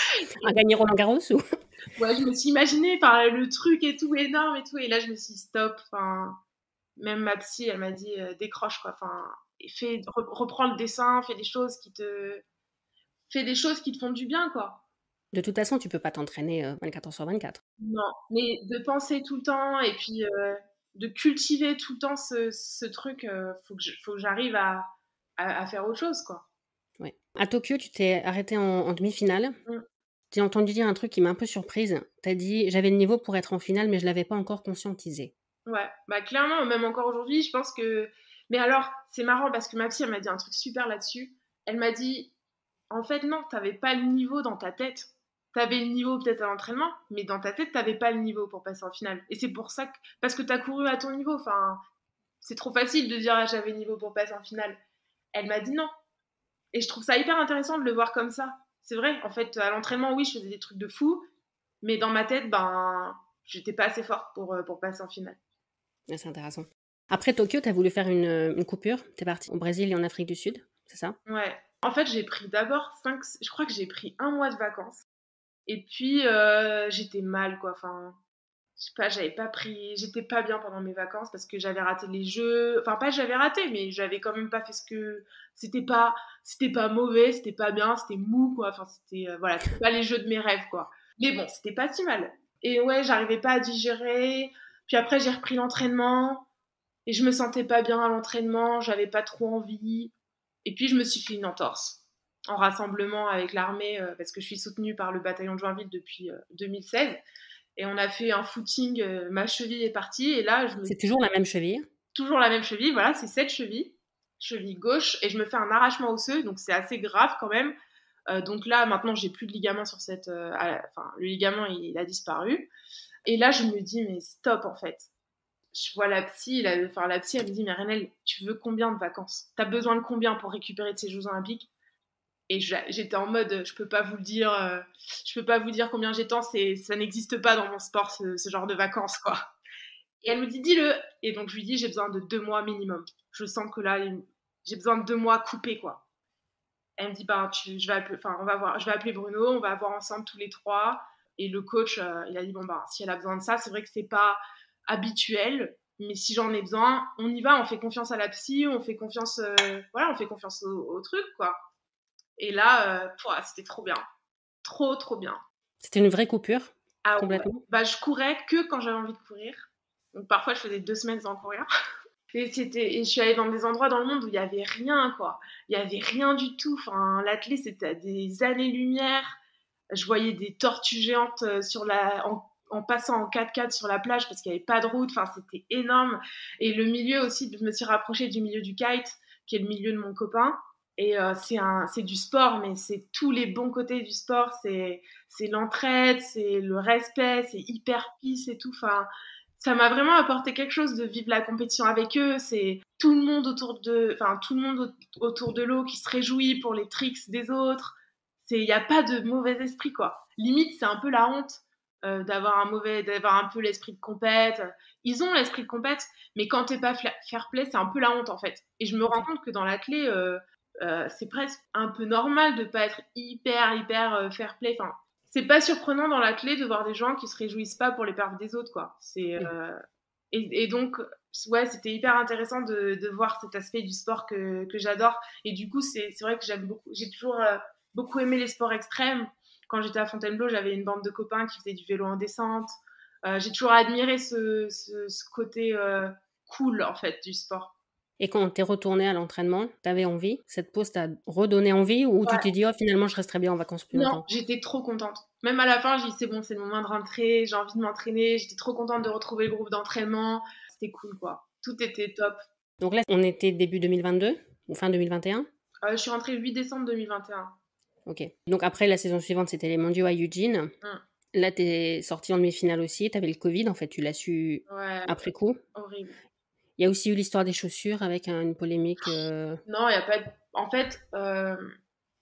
À gagner Roland Garros ou... Ouais, je me suis imaginée, enfin, le truc et tout, énorme et tout. Et là, je me suis dit, stop. Enfin, même ma psy, elle m'a dit, euh, décroche, quoi. Enfin, fais, re, reprends le dessin, fais des choses qui te... Fais des choses qui te font du bien, quoi. De toute façon, tu peux pas t'entraîner euh, vingt-quatre heures sur vingt-quatre. Non, mais de penser tout le temps et puis euh, de cultiver tout le temps ce, ce truc, euh, faut que je, faut que j'arrive à, à, à faire autre chose, quoi. Ouais. À Tokyo, tu t'es arrêtée en, en demi-finale. Mm. J'ai entendu dire un truc qui m'a un peu surprise. T'as dit, j'avais le niveau pour être en finale, mais je l'avais pas encore conscientisé. Ouais, bah clairement, même encore aujourd'hui, je pense que... Mais alors, c'est marrant parce que ma psy, elle m'a dit un truc super là-dessus. Elle m'a dit, en fait, non, t'avais pas le niveau dans ta tête. T'avais le niveau peut-être à l'entraînement, mais dans ta tête, t'avais pas le niveau pour passer en finale. Et c'est pour ça que... Parce que t'as couru à ton niveau, enfin... C'est trop facile de dire, ah, j'avais le niveau pour passer en finale. Elle m'a dit non. Et je trouve ça hyper intéressant de le voir comme ça. C'est vrai, en fait, à l'entraînement, oui, je faisais des trucs de fou, mais dans ma tête, ben, j'étais pas assez forte pour, pour passer en finale. Ouais, c'est intéressant. Après Tokyo, tu as voulu faire une, une coupure. Tu es partie au Brésil et en Afrique du Sud, c'est ça? Ouais. En fait, j'ai pris d'abord cinq... Je crois que j'ai pris un mois de vacances. Et puis, euh, j'étais mal, quoi. Enfin, je sais pas, j'avais pas pris... J'étais pas bien pendant mes vacances parce que j'avais raté les jeux. Enfin, pas j'avais raté, mais j'avais quand même pas fait ce que... C'était pas, c'était pas mauvais, c'était pas bien, c'était mou, quoi. Enfin, c'était... euh, voilà, c'était pas les jeux de mes rêves, quoi. Mais bon, c'était pas si mal. Et ouais, j'arrivais pas à digérer. Puis après, j'ai repris l'entraînement. Et je me sentais pas bien à l'entraînement, j'avais pas trop envie. Et puis, je me suis fait une entorse en rassemblement avec l'armée, euh, parce que je suis soutenue par le bataillon de Joinville depuis euh, deux mille seize. Et on a fait un footing, euh, ma cheville est partie, et là, je me... C'est toujours la même cheville? Toujours la même cheville, voilà, c'est cette cheville, cheville gauche, et je me fais un arrachement osseux, donc c'est assez grave quand même. Euh, donc là, maintenant, j'ai plus de ligament sur cette... euh, à- Enfin, le ligament, il, il a disparu. Et là, je me dis, mais stop, en fait. Je vois la psy, la, enfin, la psy, elle me dit, mais Renelle, tu veux combien de vacances? T'as besoin de combien pour récupérer de ces Jeux Olympiques? Et j'étais en mode, je peux pas vous le dire, euh, je peux pas vous dire combien j'ai de temps, c'est, ça n'existe pas dans mon sport, ce, ce genre de vacances, quoi. Et elle me dit, dis-le. Et donc, je lui dis, j'ai besoin de deux mois minimum. Je sens que là, j'ai besoin de deux mois coupés, quoi. Elle me dit, bah, tu, je vais appeler, enfin, on va voir, je vais appeler Bruno, on va voir ensemble tous les trois. Et le coach, euh, il a dit, bon, bah, si elle a besoin de ça, c'est vrai que c'est pas habituel, mais si j'en ai besoin, on y va, on fait confiance à la psy, on fait confiance, euh, voilà, on fait confiance au, au truc, quoi. Et là, euh, pouah, c'était trop bien. Trop, trop bien. C'était une vraie coupure? Ah Complètement? ouais. Bah, je courais que quand j'avais envie de courir. Donc parfois, je faisais deux semaines sans courir. Et, c'était, et je suis allée dans des endroits dans le monde où il n'y avait rien, quoi. Il n'y avait rien du tout. Enfin, l'athlète, c'était à des années-lumière. Je voyais des tortues géantes sur la, en, en passant en quatre-quatre sur la plage parce qu'il n'y avait pas de route. Enfin, c'était énorme. Et le milieu aussi, je me suis rapprochée du milieu du kite, qui est le milieu de mon copain. Et euh, c'est, un, c'est du sport, mais c'est tous les bons côtés du sport. C'est, c'est l'entraide, c'est le respect, c'est hyper peace et tout. Enfin, ça m'a vraiment apporté quelque chose de vivre la compétition avec eux. C'est tout le monde autour de, enfin tout le monde autour de l'eau qui se réjouit pour les tricks des autres. C'est, il n'y a pas de mauvais esprit, quoi. Limite, c'est un peu la honte euh, d'avoir un mauvais, d'avoir un peu l'esprit de compète. Ils ont l'esprit de compète, mais quand t'es pas fair play, c'est un peu la honte en fait. Et je me rends compte que dans l'athlé, euh, euh, c'est presque un peu normal de pas être hyper hyper euh, fair play. Enfin, c'est pas surprenant dans l'athlé de voir des gens qui se réjouissent pas pour les perfs des autres, quoi. C'est euh, et, et donc ouais, c'était hyper intéressant de, de voir cet aspect du sport que, que j'adore. Et du coup, c'est, c'est vrai que j'aime beaucoup, j'ai toujours euh, beaucoup aimé les sports extrêmes. Quand j'étais à Fontainebleau, j'avais une bande de copains qui faisaient du vélo en descente. Euh, j'ai toujours admiré ce, ce, ce côté euh, cool, en fait, du sport. Et quand t'es retournée à l'entraînement, t'avais envie? Cette pause t'a redonné envie ou Ouais. tu t'es dit, oh, finalement, je resterai bien en vacances plus Non, longtemps? j'étais trop contente. Même à la fin, j'ai dit, c'est bon, c'est le moment de rentrer, j'ai envie de m'entraîner. J'étais trop contente de retrouver le groupe d'entraînement. C'était cool, quoi. Tout était top. Donc là, on était début deux mille vingt-deux ou fin deux mille vingt et un? Euh, je suis rentrée le huit décembre deux mille vingt et un. Ok. Donc après, la saison suivante, c'était les mondiaux à Eugene. Mm. Là, t'es sortie en demi-finale aussi. T'avais le Covid, en fait, tu l'as su Ouais, après coup. horrible. Il y a aussi eu l'histoire des chaussures avec un- une polémique. euh, Non, il n'y a pas de... En fait, euh,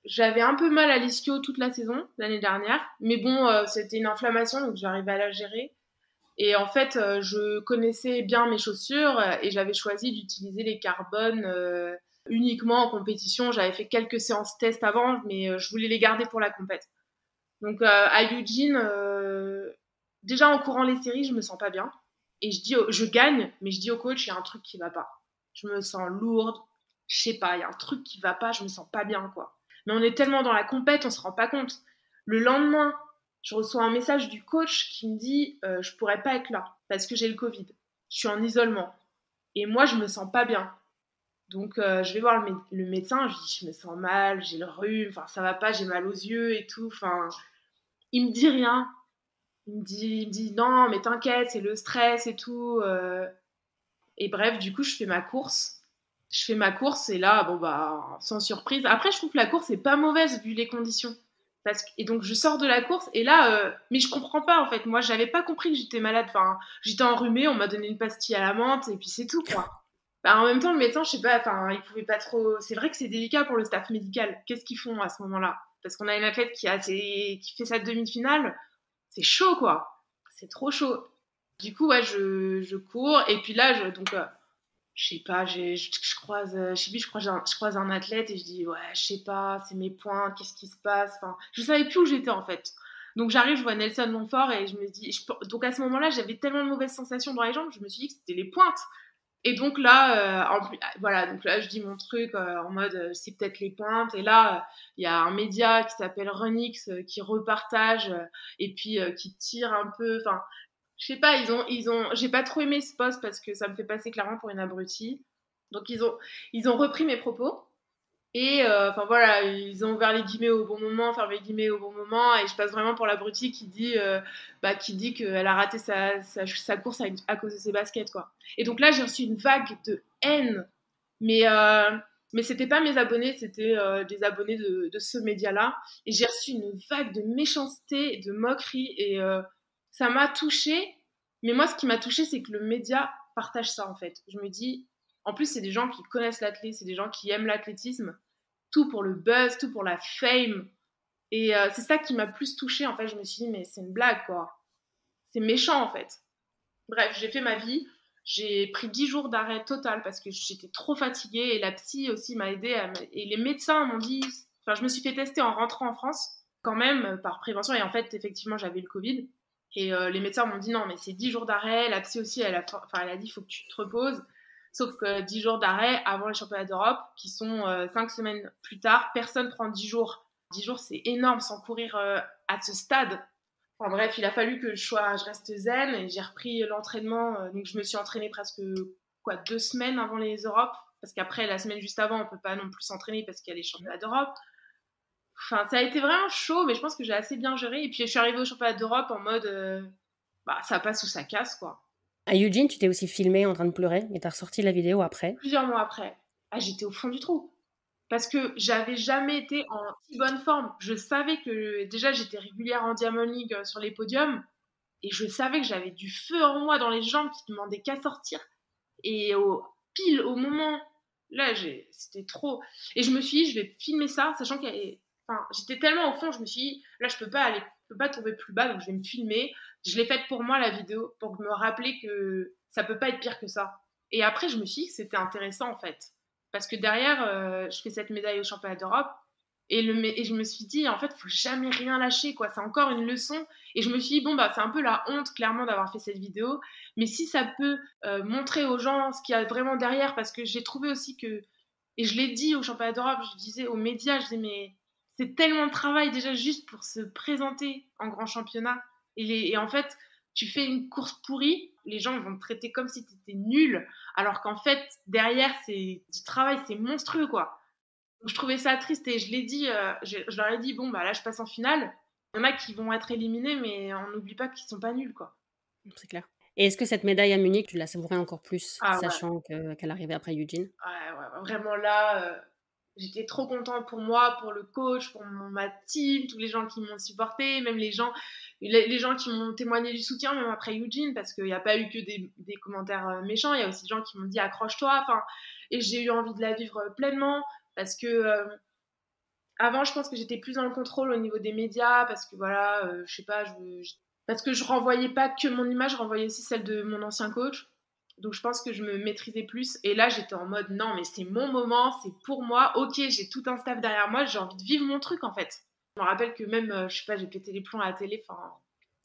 J'avais un peu mal à l'ischio toute la saison, l'année dernière. Mais bon, euh, c'était une inflammation, donc j'arrivais à la gérer. Et en fait, euh, je connaissais bien mes chaussures euh, et j'avais choisi d'utiliser les Carbone euh, uniquement en compétition. J'avais fait quelques séances test avant, mais euh, je voulais les garder pour la compète. Donc euh, à Eugene, euh, déjà en courant les séries, je me sens pas bien. Et je dis, au- je gagne, mais je dis au coach, il y a un truc qui va pas. Je me sens lourde, je sais pas, il y a un truc qui va pas, je me sens pas bien, quoi. Mais on est tellement dans la compète, on se rend pas compte. Le lendemain, je reçois un message du coach qui me dit, euh, je pourrais pas être là parce que j'ai le Covid. Je suis en isolement. Et moi, je me sens pas bien. Donc, euh, je vais voir le, mé- le médecin, je dis, je me sens mal, j'ai le rhume, enfin, ça va pas, j'ai mal aux yeux et tout. Enfin, il me dit rien. Il me dit, il me dit non, mais t'inquiète, c'est le stress et tout. euh. Et bref, du coup, je fais ma course. Je fais ma course et là, bon, bah, sans surprise. Après, je trouve que la course est pas mauvaise vu les conditions. Parce que... Et donc, je sors de la course et là, euh... mais je comprends pas en fait. Moi, j'avais pas compris que j'étais malade. Enfin, j'étais enrhumée, on m'a donné une pastille à la menthe et puis c'est tout, quoi. Bah, en même temps, le médecin, je sais pas, enfin, il pouvait pas trop. C'est vrai que c'est délicat pour le staff médical. Qu'est-ce qu'ils font à ce moment-là? Parce qu'on a une athlète qui, a ses... qui fait sa demi-finale. C'est chaud, quoi. C'est trop chaud. Du coup, ouais, je, je cours. Et puis là, je, donc, euh, je sais pas, j'ai, je, je croise, euh, je sais plus, je croise, un, je croise un athlète et je dis, ouais, je sais pas, c'est mes pointes, qu'est-ce qui se passe? Enfin, je savais plus où j'étais, en fait. Donc j'arrive, je vois Nelson Montfort et je me dis, je, donc à ce moment-là, j'avais tellement de mauvaises sensations dans les jambes, je me suis dit que c'était les pointes. Et donc là, euh, en plus, voilà, donc là je dis mon truc euh, en mode euh, c'est peut-être les pointes. Et là, il euh, y a un média qui s'appelle Runix euh, qui repartage euh, et puis euh, qui tire un peu. Enfin, je sais pas, ils ont, ils ont, j'ai pas trop aimé ce post parce que ça me fait passer clairement pour une abrutie. Donc ils ont, ils ont repris mes propos. Et euh, enfin voilà, ils ont ouvert les guillemets au bon moment, fermé les guillemets au bon moment, et je passe vraiment pour l'abruti qui dit, euh, bah, qui dit qu'elle a raté sa, sa, sa course à, à cause de ses baskets, quoi. Et donc là, j'ai reçu une vague de haine, mais euh, mais c'était pas mes abonnés, c'était euh, des abonnés de, de ce média-là, et j'ai reçu une vague de méchanceté, de moquerie, et euh, ça m'a touchée. Mais moi, ce qui m'a touchée, c'est que le média partage ça en fait. Je me dis, en plus, c'est des gens qui connaissent l'athlète, c'est des gens qui aiment l'athlétisme, tout pour le buzz, tout pour la fame. Et euh, c'est ça qui m'a plus touchée. En fait, je me suis dit, mais c'est une blague, quoi. C'est méchant, en fait. Bref, j'ai fait ma vie. J'ai pris dix jours d'arrêt total parce que j'étais trop fatiguée. Et la psy aussi m'a aidée. À... Et les médecins m'ont dit... Enfin, je me suis fait tester en rentrant en France, quand même, par prévention. Et en fait, effectivement, j'avais le Covid. Et euh, les médecins m'ont dit, non, mais c'est dix jours d'arrêt. La psy aussi, elle a, enfin, elle a dit, il faut que tu te reposes. Sauf que dix jours d'arrêt avant les championnats d'Europe, qui sont euh, cinq semaines plus tard, personne prend dix jours. dix jours, c'est énorme sans courir euh, à ce stade. Enfin bref, il a fallu que je, sois, je reste zen et j'ai repris l'entraînement. Euh, donc je me suis entraînée presque quoi, deux semaines avant les Europes. Parce qu'après, la semaine juste avant, on ne peut pas non plus s'entraîner parce qu'il y a les championnats d'Europe. Enfin, ça a été vraiment chaud, mais je pense que j'ai assez bien géré. Et puis je suis arrivée aux championnats d'Europe en mode euh, bah, ça passe ou ça casse, quoi. À Eugene, tu t'es aussi filmée en train de pleurer et t'as ressorti la vidéo après. Plusieurs mois après, ah, j'étais au fond du trou. Parce que j'avais jamais été en si bonne forme. Je savais que déjà j'étais régulière en Diamond League sur les podiums et je savais que j'avais du feu en moi dans les jambes qui demandaient qu'à sortir. Et au, pile au moment, là, j'ai, c'était trop. Et je me suis dit, je vais filmer ça, sachant que enfin, j'étais tellement au fond, je me suis dit, là, je peux pas aller, je peux pas tomber plus bas, donc je vais me filmer. Je l'ai faite pour moi, la vidéo, pour me rappeler que ça peut pas être pire que ça. Et après, je me suis dit que c'était intéressant, en fait. Parce que derrière, euh, je fais cette médaille au championnat d'Europe. Et, le, et je me suis dit, en fait, faut jamais rien lâcher, quoi. C'est encore une leçon. Et je me suis dit, bon, bah, c'est un peu la honte, clairement, d'avoir fait cette vidéo. Mais si ça peut euh, montrer aux gens ce qu'il y a vraiment derrière, parce que j'ai trouvé aussi que, et je l'ai dit au championnat d'Europe, je disais aux médias, je disais, mais c'est tellement de travail déjà juste pour se présenter en grand championnat. Et, les, et en fait, tu fais une course pourrie, les gens vont te traiter comme si tu étais nul, alors qu'en fait, derrière, c'est du travail, c'est monstrueux, quoi. Donc, je trouvais ça triste et je l'ai dit, euh, je, je leur ai dit, bon, bah là, je passe en finale. Il y en a qui vont être éliminés, mais on n'oublie pas qu'ils sont pas nuls, quoi. C'est clair. Et est-ce que cette médaille à Munich, tu l'as savourée encore plus, Ah ouais. sachant que, qu'elle arrivait après Eugene? Ouais, ouais, vraiment là, euh, j'étais trop contente pour moi, pour le coach, pour mon, ma team, tous les gens qui m'ont supporté, même les gens, les, les gens qui m'ont témoigné du soutien, même après Eugene, parce qu'il n'y a pas eu que des, des commentaires euh, méchants, il y a aussi des gens qui m'ont dit accroche-toi, enfin, et j'ai eu envie de la vivre pleinement, parce que euh, Avant, je pense que j'étais plus dans le contrôle au niveau des médias parce que voilà, euh, je sais pas, je, je- parce que je renvoyais pas que mon image, je renvoyais aussi celle de mon ancien coach. Donc je pense que je me maîtrisais plus. Et là, j'étais en mode non, mais c'est mon moment, c'est pour moi. Ok, j'ai tout un staff derrière moi, j'ai envie de vivre mon truc en fait. Je me rappelle que même, euh, je sais pas, j'ai pété les plombs à la télé. Enfin,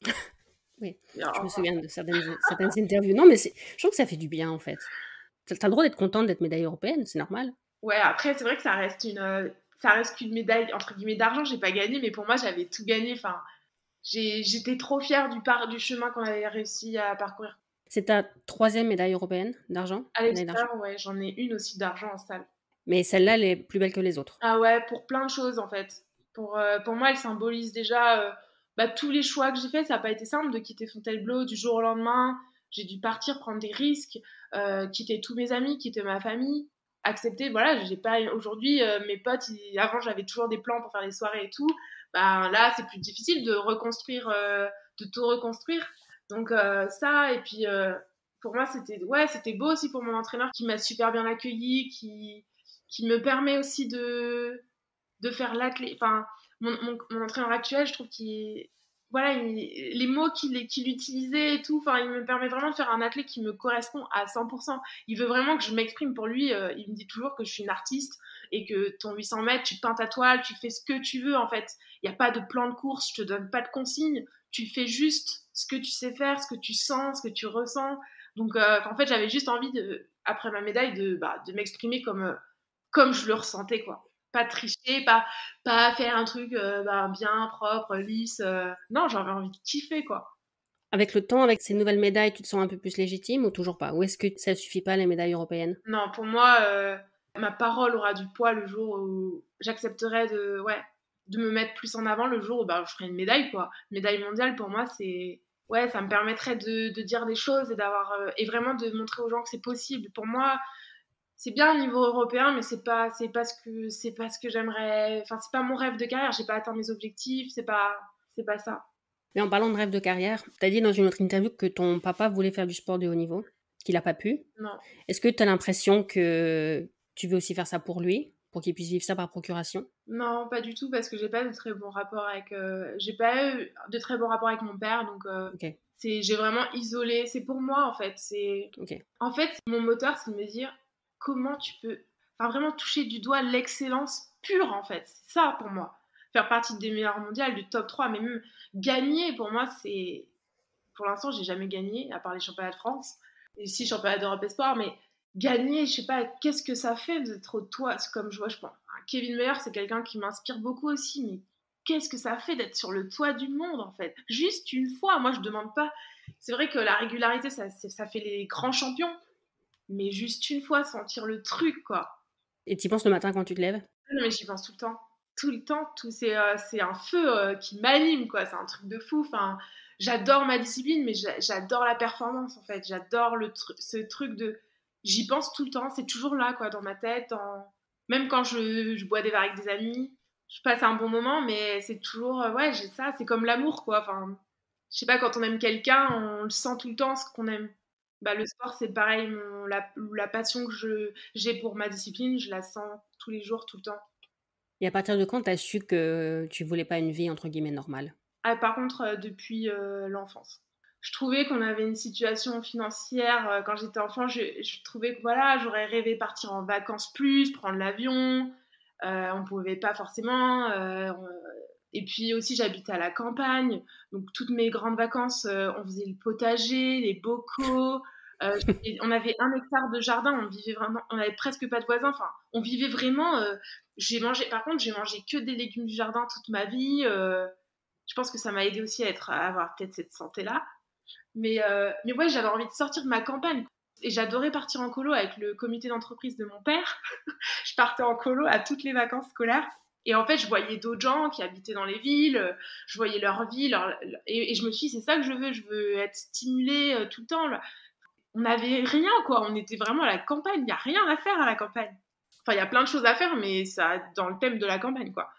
Oui, je me enfin, souviens de certaines, certaines interviews. Non, mais c'est- je trouve que ça fait du bien, en fait. T'as t'as le droit d'être contente d'être médaille européenne, c'est normal. ouais, après, c'est vrai que ça reste une, euh, ça reste qu'une médaille entre guillemets d'argent. J'ai pas gagné, mais pour moi, j'avais tout gagné. Enfin, j'ai, j'étais trop fière du, par, du chemin qu'on avait réussi à parcourir. C'est ta troisième médaille européenne d'argent, À médaille d'argent. l'extérieur, ouais, j'en ai une aussi d'argent en salle. Mais celle-là, elle est plus belle que les autres. Ah ouais, pour plein de choses en fait. Pour, euh, pour moi, elle symbolise déjà euh, bah, tous les choix que j'ai faits. Ça n'a pas été simple de quitter Fontainebleau du jour au lendemain. J'ai dû partir, prendre des risques, euh, quitter tous mes amis, quitter ma famille, accepter. Voilà, j'ai pas aujourd'hui euh, mes potes. Ils- avant, j'avais toujours des plans pour faire des soirées et tout. Bah, là, c'est plus difficile de reconstruire, euh, de tout reconstruire. Donc euh, ça, et puis euh, pour moi, c'était ouais, c'était beau aussi pour mon entraîneur qui m'a super bien accueilli, qui qui me permet aussi de, de faire l'athlète. Enfin, mon, mon, mon entraîneur actuel, je trouve qu'il. Voilà, il, les mots qu'il qu'il utilisait et tout, enfin, il me permet vraiment de faire un athlète qui me correspond à cent pour cent. Il veut vraiment que je m'exprime pour lui. Euh, il me dit toujours que je suis une artiste et que ton huit cents mètres, tu peins ta toile, tu fais ce que tu veux en fait. Il n'y a pas de plan de course, je te donne pas de consignes. Tu fais juste ce que tu sais faire, ce que tu sens, ce que tu ressens. Donc, euh, en fait, j'avais juste envie, de, après ma médaille, de, bah, de m'exprimer comme, euh, comme je le ressentais, quoi. Pas tricher, pas, pas faire un truc euh, bah, bien, propre, lisse. euh. Non, j'avais envie de kiffer, quoi. Avec le temps, avec ces nouvelles médailles, tu te sens un peu plus légitime ou toujours pas? Ou est-ce que ça suffit pas, les médailles européennes? Non, pour moi, euh, ma parole aura du poids le jour où j'accepterai de, ouais, de me mettre plus en avant, le jour où bah, je ferai une médaille, quoi. Une médaille mondiale, pour moi, c'est... Ouais, ça me permettrait de, de dire des choses et d'avoir... euh, et vraiment de montrer aux gens que c'est possible. Pour moi, c'est bien au niveau européen, mais c'est pas, c'est pas ce que, c'est pas ce que j'aimerais. Enfin, c'est pas mon rêve de carrière. J'ai pas atteint mes objectifs. C'est pas, c'est pas ça. Mais en parlant de rêve de carrière, t'as dit dans une autre interview que ton papa voulait faire du sport de haut niveau, qu'il a pas pu. Non, Est-ce que tu as l'impression que tu veux aussi faire ça pour lui, pour qu'il puisse vivre ça par procuration? non, pas du tout parce que j'ai pas de très bon rapport avec. euh, J'ai pas eu de très bon rapport avec mon père, donc euh, Ok, c'est, j'ai vraiment isolé. C'est pour moi en fait. C'est, ok. en fait, mon moteur, c'est de me dire comment tu peux, enfin vraiment toucher du doigt l'excellence pure en fait. C'est ça pour moi. Faire partie des meilleurs mondiales, du top trois, mais même gagner pour moi, c'est pour l'instant, j'ai jamais gagné, à part les championnats de France. Et si, championnat d'Europe Espoir, mais gagner, je sais pas, qu'est-ce que ça fait d'être au toit? C'est comme je vois, je pense. Kevin Meyer, c'est quelqu'un qui m'inspire beaucoup aussi, mais qu'est-ce que ça fait d'être sur le toit du monde, en fait? Juste une fois, moi, je demande pas. C'est vrai que la régularité, ça, ça fait les grands champions, mais juste une fois, sentir le truc, quoi. Et tu penses le matin quand tu te lèves? Non, mais j'y pense tout le temps. Tout le temps, tout, c'est, euh, c'est un feu euh, qui m'anime, quoi. C'est un truc de fou. Enfin, j'adore ma discipline, mais j'a- j'adore la performance, en fait. J'adore le tru- ce truc de... J'y pense tout le temps. C'est toujours là, quoi, dans ma tête. Dans... Même quand je, je bois des verres avec des amis, je passe un bon moment, mais c'est toujours... euh, ouais, j'ai ça. C'est comme l'amour, quoi. Enfin, je sais pas, quand on aime quelqu'un, on le sent tout le temps, ce qu'on aime. Bah, le sport, c'est pareil. Mon- la, la passion que je, j'ai pour ma discipline, je la sens tous les jours, tout le temps. Et à partir de quand tu as su que tu voulais pas une vie entre guillemets normale? Ah, par contre, euh, depuis euh, l'enfance. Je trouvais qu'on avait une situation financière euh, quand j'étais enfant. Je, je trouvais que voilà, j'aurais rêvé partir en vacances plus, prendre l'avion. Euh, on pouvait pas forcément. euh, on- Et puis aussi, j'habitais à la campagne. Donc, toutes mes grandes vacances, euh, on faisait le potager, les bocaux. Euh, et on avait un hectare de jardin. On vivait vraiment. On avait presque pas de voisins. Enfin, on vivait vraiment. euh, J'ai mangé. Par contre, j'ai mangé que des légumes du jardin toute ma vie. euh, je pense que ça m'a aidé aussi à, être, à avoir peut-être cette santé-là. Mais, euh, mais ouais, j'avais envie de sortir de ma campagne. Et j'adorais partir en colo avec le comité d'entreprise de mon père. Je partais en colo à toutes les vacances scolaires. Et en fait, je voyais d'autres gens qui habitaient dans les villes, je voyais leur vie, leur... Et, et je me suis dit, c'est ça que je veux, je veux être stimulée euh, tout le temps. Là. On n'avait rien, quoi. On était vraiment à la campagne. Il n'y a rien à faire à la campagne. Enfin, il y a plein de choses à faire, mais ça dans le thème de la campagne, quoi.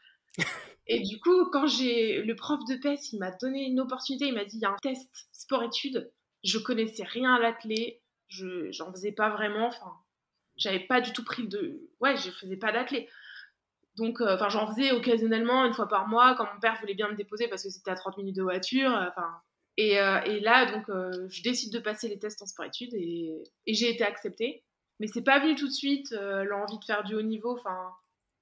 Et du coup, quand j'ai le prof de P E S, il m'a donné une opportunité, il m'a dit il y a un test sport-études. Je connaissais rien à l'athlé, je j'en faisais pas vraiment, enfin, j'avais pas du tout pris de ouais, je faisais pas d'athlé. Donc, enfin, euh, j'en faisais occasionnellement, une fois par mois, quand mon père voulait bien me déposer parce que c'était à trente minutes de voiture. Enfin, euh, et, euh, et là, donc, euh, je décide de passer les tests en sport-études et, et j'ai été acceptée. Mais c'est pas venu tout de suite, euh, l'envie de faire du haut niveau. Enfin,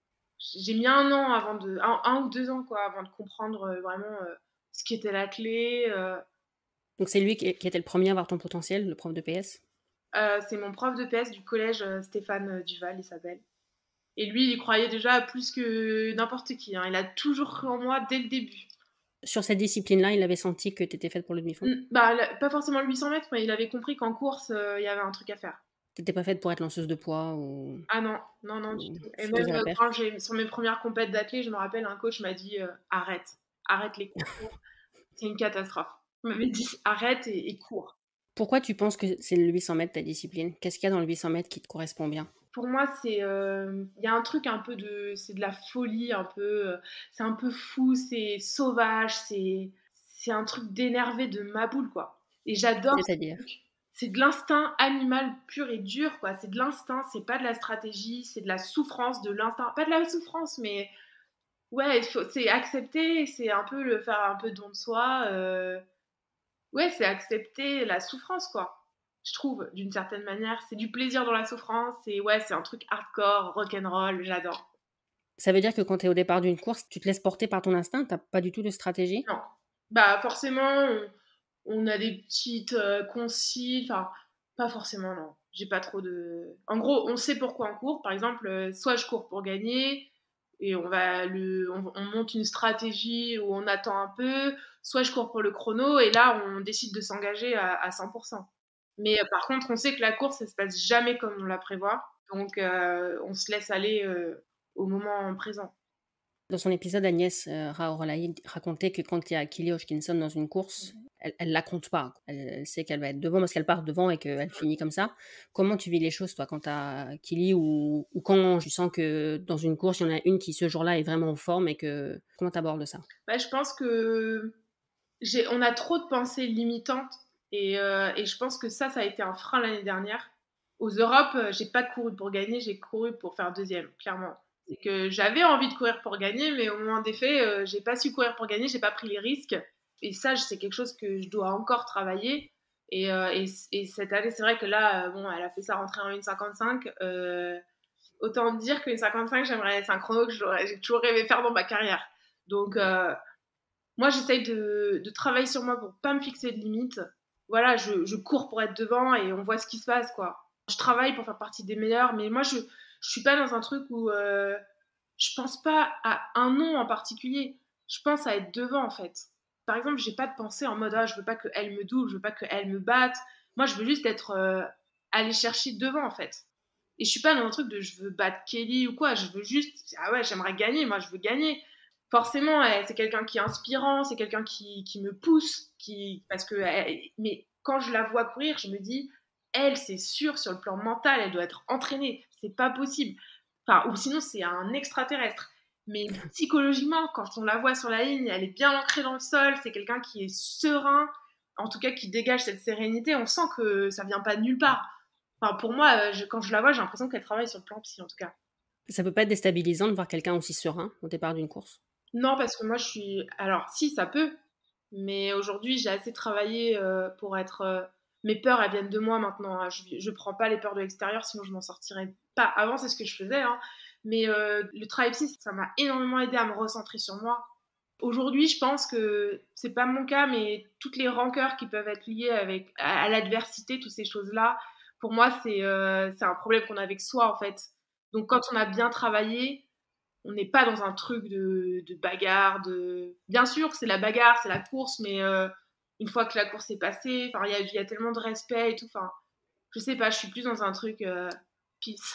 j'ai mis un an avant de, un, un ou deux ans quoi, avant de comprendre euh, vraiment euh, ce qui était la clé. Euh. Donc c'est lui qui, qui était le premier à voir ton potentiel, le prof de P S? Euh, c'est mon prof de P S du collège, euh, Stéphane Duval, il s'appelle. Et lui, il croyait déjà plus que n'importe qui. Hein. Il a toujours cru en moi dès le début. Sur cette discipline-là, il avait senti que tu étais faite pour le demi-fond? Bah, pas forcément le huit cents mètres, mais il avait compris qu'en course, il euh, y avait un truc à faire. T'étais pas faite pour être lanceuse de poids ou... Ah non, non, non, du tout. Et même euh, quand j'ai, sur mes premières compètes d'athlètes, je me rappelle, un coach m'a dit euh, « Arrête, arrête les cours, c'est une catastrophe. » Il m'avait dit « Arrête et, et cours. » Pourquoi tu penses que c'est le huit cents mètres ta discipline? Qu'est-ce qu'il y a dans le huit cents mètres qui te correspond bien? Pour moi, c'est, euh, y a un truc un peu de, c'est de la folie, un peu, euh, c'est un peu fou, c'est sauvage, c'est, c'est un truc d'énervé de ma boule, quoi. Et j'adore. C'est-à-dire? C'est de l'instinct animal pur et dur, quoi. C'est de l'instinct, c'est pas de la stratégie, c'est de la souffrance, de l'instinct. Pas de la souffrance, mais ouais, faut, c'est accepter, c'est un peu le faire un peu don de soi. Euh... Ouais, c'est accepter la souffrance, quoi. Je trouve, d'une certaine manière. C'est du plaisir dans la souffrance, et ouais, c'est un truc hardcore, rock'n'roll, j'adore. Ça veut dire que quand t'es au départ d'une course, tu te laisses porter par ton instinct? T'as pas du tout de stratégie? Non. Bah, forcément, on, on a des petites euh, consignes, enfin, pas forcément, non. J'ai pas trop de... En gros, on sait pourquoi on court. Par exemple, euh, soit je cours pour gagner, et on va le, on, on monte une stratégie où on attend un peu, soit je cours pour le chrono, et là, on décide de s'engager à, à cent pour cent. Mais euh, par contre, on sait que la course, ça se passe jamais comme on la prévoit, donc euh, on se laisse aller euh, au moment présent. Dans son épisode, Agnès euh, Raouralaï racontait que quand il y a Kelly Hodgkinson dans une course, elle, elle la compte pas. Elle, elle sait qu'elle va être devant parce qu'elle part devant et qu'elle finit comme ça. Comment tu vis les choses, toi, quand tu as Kelly ou, ou quand tu sens que dans une course, il y en a une qui, ce jour-là, est vraiment en forme et que... Comment tu abordes ça? Bah, je pense que j'ai, on a trop de pensées limitantes et, euh, et je pense que ça, ça a été un frein l'année dernière. Aux Europes, euh, j'ai pas couru pour gagner, j'ai couru pour faire deuxième, clairement. C'est que j'avais envie de courir pour gagner, mais au moment des faits, euh, j'ai pas su courir pour gagner, j'ai pas pris les risques. Et ça, c'est quelque chose que je dois encore travailler. Et, euh, et, et cette année, c'est vrai que là, euh, bon, elle a fait sa rentrée en une cinquante-cinq. Euh, autant dire qu'une cinquante-cinq, j'aimerais, c'est un chrono que j'ai toujours rêvé faire dans ma carrière. Donc, euh, moi, j'essaye de, de travailler sur moi pour pas me fixer de limites. Voilà, je, je cours pour être devant et on voit ce qui se passe, quoi. Je travaille pour faire partie des meilleurs, mais moi, je, je suis pas dans un truc où euh, je pense pas à un nom en particulier. Je pense à être devant, en fait. Par exemple, j'ai pas de pensée en mode ah, je veux pas qu'elle me double, je veux pas qu'elle me batte. Moi, je veux juste être euh, aller chercher devant, en fait. Et je suis pas dans un truc de je veux battre Kelly ou quoi. Je veux juste ah ouais, j'aimerais gagner. Moi, je veux gagner. Forcément, elle, c'est quelqu'un qui est inspirant, c'est quelqu'un qui, qui me pousse, qui parce que elle, mais quand je la vois courir, je me dis elle, c'est sûr sur le plan mental, elle doit être entraînée. C'est pas possible. Enfin, ou sinon c'est un extraterrestre. Mais psychologiquement, quand on la voit sur la ligne, elle est bien ancrée dans le sol. C'est quelqu'un qui est serein, en tout cas qui dégage cette sérénité. On sent que ça vient pas de nulle part. Enfin, pour moi, je, quand je la vois, j'ai l'impression qu'elle travaille sur le plan psy, en tout cas. Ça peut pas être déstabilisant de voir quelqu'un aussi serein au départ d'une course? Non, parce que moi, je suis... Alors, si, ça peut. Mais aujourd'hui, j'ai assez travaillé euh, pour être... Euh... Mes peurs, elles viennent de moi maintenant. Hein. Je, je prends pas les peurs de l'extérieur, sinon je m'en sortirais pas. Avant, c'est ce que je faisais. Hein. Mais euh, le travail psy, ça m'a énormément aidé à me recentrer sur moi. Aujourd'hui, je pense que c'est pas mon cas, mais toutes les rancœurs qui peuvent être liées avec, à, à l'adversité, toutes ces choses-là, pour moi, c'est euh, c'est un problème qu'on a avec soi, en fait. Donc, quand on a bien travaillé, on n'est pas dans un truc de, de bagarre, de... Bien sûr, c'est la bagarre, c'est la course, mais euh, une fois que la course est passée, il y a, y a tellement de respect et tout, enfin, je sais pas, je suis plus dans un truc euh, peace.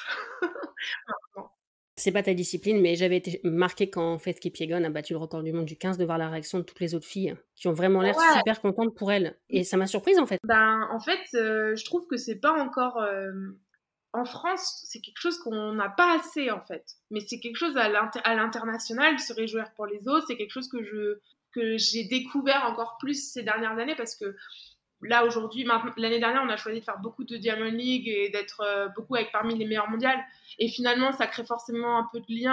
non. C'est pas ta discipline, mais j'avais été marquée quand Faith Kipyegon a battu le record du monde du quinze de voir la réaction de toutes les autres filles qui ont vraiment l'air ouais. super contentes pour elle. Et ça m'a surprise en fait. Ben, en fait, euh, je trouve que c'est pas encore... Euh... En France, c'est quelque chose qu'on n'a pas assez, en fait. Mais c'est quelque chose à, l'inter- à l'international, se réjouir pour les autres. C'est quelque chose que, je, que j'ai découvert encore plus ces dernières années parce que là, aujourd'hui, l'année dernière, on a choisi de faire beaucoup de Diamond League et d'être euh, beaucoup avec parmi les meilleures mondiales. Et finalement, ça crée forcément un peu de lien.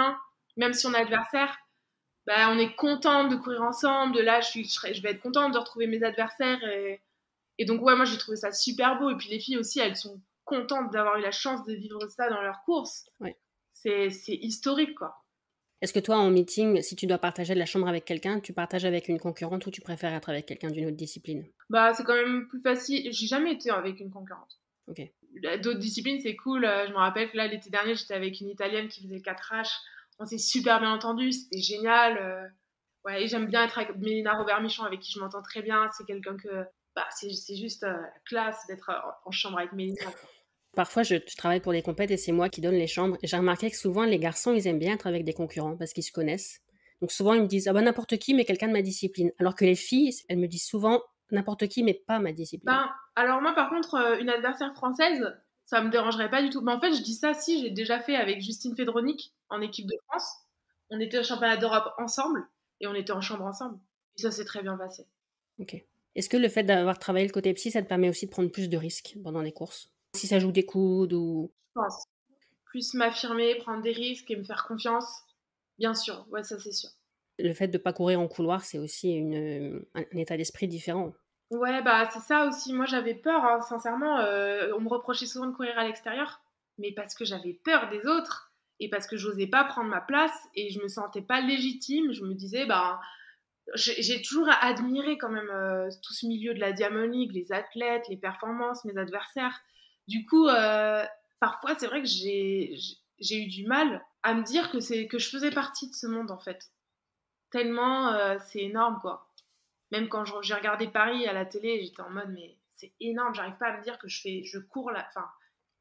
Même si on est adversaire, bah, on est contente de courir ensemble. De là, je, suis, je, serais- je vais être contente de retrouver mes adversaires. Et, et donc, ouais, moi, j'ai trouvé ça super beau. Et puis, les filles aussi, elles sont contentes d'avoir eu la chance de vivre ça dans leur course. Ouais. C'est, c'est historique, quoi. Est-ce que toi, en meeting, si tu dois partager de la chambre avec quelqu'un, tu partages avec une concurrente ou tu préfères être avec quelqu'un d'une autre discipline? Bah, c'est quand même plus facile. J'ai jamais été avec une concurrente. Ok. D'autres disciplines, c'est cool. Euh, Je me rappelle que là, l'été dernier, j'étais avec une Italienne qui faisait quatre H. On s'est super bien entendu, c'était génial. Euh, ouais, et j'aime bien être avec Mélina Robert-Michon, avec qui je m'entends très bien. C'est quelqu'un que... Bah, c'est, c'est juste euh, la classe d'être euh, en chambre avec Mélina, quoi. Parfois, je, je travaille pour des compètes et c'est moi qui donne les chambres. Et j'ai remarqué que souvent, les garçons, ils aiment bien être avec des concurrents parce qu'ils se connaissent. Donc souvent, ils me disent « Ah bah n'importe qui, mais quelqu'un de ma discipline ». Alors que les filles, elles me disent souvent « N'importe qui, mais pas ma discipline Ben, alors moi, par contre, euh, une adversaire française, ça me dérangerait pas du tout. Mais en fait, je dis ça si, j'ai déjà fait avec Justine Fédronic en équipe de France. On était au championnat d'Europe ensemble et on était en chambre ensemble. Et ça s'est très bien passé. ». Ok. Est-ce que le fait d'avoir travaillé le côté psy, ça te permet aussi de prendre plus de risques pendant les courses? Si ça joue des coudes ou... Je pense. Plus m'affirmer, prendre des risques et me faire confiance. Bien sûr, ouais, ça c'est sûr. Le fait de ne pas courir en couloir, c'est aussi une, un, un état d'esprit différent. Ouais, bah c'est ça aussi. Moi j'avais peur, hein, sincèrement. Euh, on me reprochait souvent de courir à l'extérieur, mais parce que j'avais peur des autres et parce que j'osais pas prendre ma place et je me sentais pas légitime. Je me disais, bah, j'ai j'ai toujours admiré quand même euh, tout ce milieu de la Diamond League, les athlètes, les performances, mes adversaires. Du coup, euh, parfois c'est vrai que j'ai j'ai- j'ai eu du mal à me dire que c'est que je faisais partie de ce monde en fait. Tellement euh, c'est énorme quoi. Même quand je- j'ai regardé Paris à la télé, j'étais en mode mais c'est énorme, j'arrive pas à me dire que je fais je cours là, enfin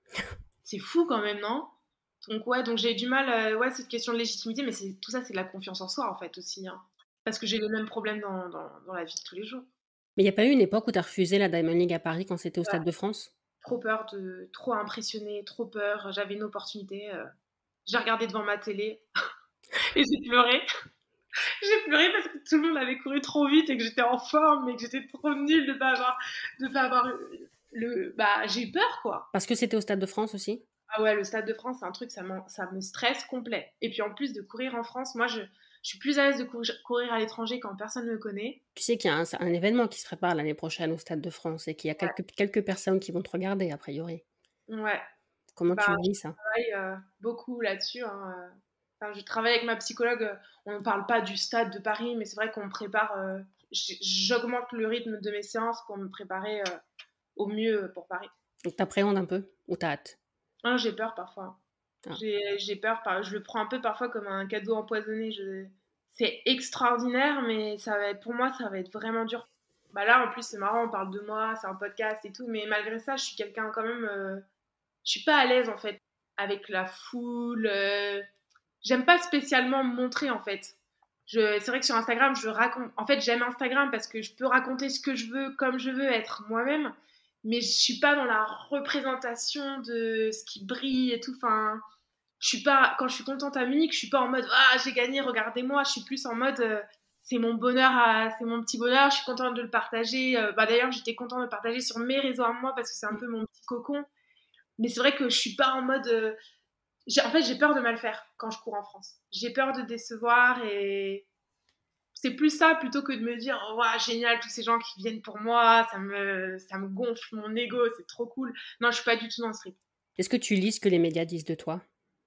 c'est fou quand même, non? Donc ouais, donc j'ai eu du mal, euh, ouais, cette question de légitimité, mais c'est tout ça, c'est de la confiance en soi en fait aussi, hein. Parce que j'ai les mêmes problèmes dans, dans, dans la vie de tous les jours. Mais il n'y a pas eu une époque où tu as refusé la Diamond League à Paris quand c'était au Ouais, Stade de France? trop peur de, trop impressionné, trop peur. J'avais une opportunité. euh, J'ai regardé devant ma télé et j'ai pleuré. J'ai pleuré parce que tout le monde avait couru trop vite et que j'étais en forme, mais que j'étais trop nulle de pas avoir, de pas avoir le. Bah, j'ai eu peur quoi. Parce que c'était au Stade de France aussi? Ah ouais, le Stade de France, c'est un truc, ça, ça me stresse complet. Et puis en plus de courir en France, moi, je, je suis plus à l'aise de courir, courir à l'étranger quand personne ne me connaît. Tu sais qu'il y a un, un événement qui se prépare l'année prochaine au Stade de France et qu'il y a Ouais, quelques, quelques personnes qui vont te regarder, a priori. ouais. Comment tu Bah, vis ça? je travaille euh, beaucoup là-dessus, hein, euh. Enfin, je travaille avec ma psychologue. euh, On ne parle pas du Stade de Paris, mais c'est vrai qu'on me prépare. euh, j- J'augmente le rythme de mes séances pour me préparer euh, au mieux pour Paris. Donc t'appréhendes un peu ou t'as hâte? Hein, j'ai peur parfois. Ah. J'ai j'ai peur, par- je le prends un peu parfois comme un cadeau empoisonné. Je... C'est extraordinaire, mais ça va être, pour moi, ça va être vraiment dur. Bah là, en plus, c'est marrant, on parle de moi, c'est un podcast et tout, mais malgré ça, je suis quelqu'un quand même. euh, Je suis pas à l'aise en fait avec la foule. euh, J'aime pas spécialement me montrer en fait. Je... C'est vrai que sur Instagram, je raconte. En fait, j'aime Instagram parce que je peux raconter ce que je veux, comme je veux, être moi-même. Mais je suis pas dans la représentation de ce qui brille et tout. Enfin, je suis pas. Quand je suis contente à Munich, je suis pas en mode ah j'ai gagné, regardez-moi. Je suis plus en mode euh, c'est mon bonheur, à... c'est mon petit bonheur. Je suis contente de le partager. Euh, bah d'ailleurs, j'étais contente de le partager sur mes réseaux à moi parce que c'est un peu mon petit cocon. Mais c'est vrai que je suis pas en mode. euh, j'ai- En fait, j'ai peur de mal faire quand je cours en France. J'ai peur de décevoir et c'est plus ça plutôt que de me dire oh, ouais, génial, tous ces gens qui viennent pour moi, ça me, ça me gonfle mon ego, c'est trop cool. Non, je suis pas du tout dans ce trip. Est-ce que tu lis ce que les médias disent de toi?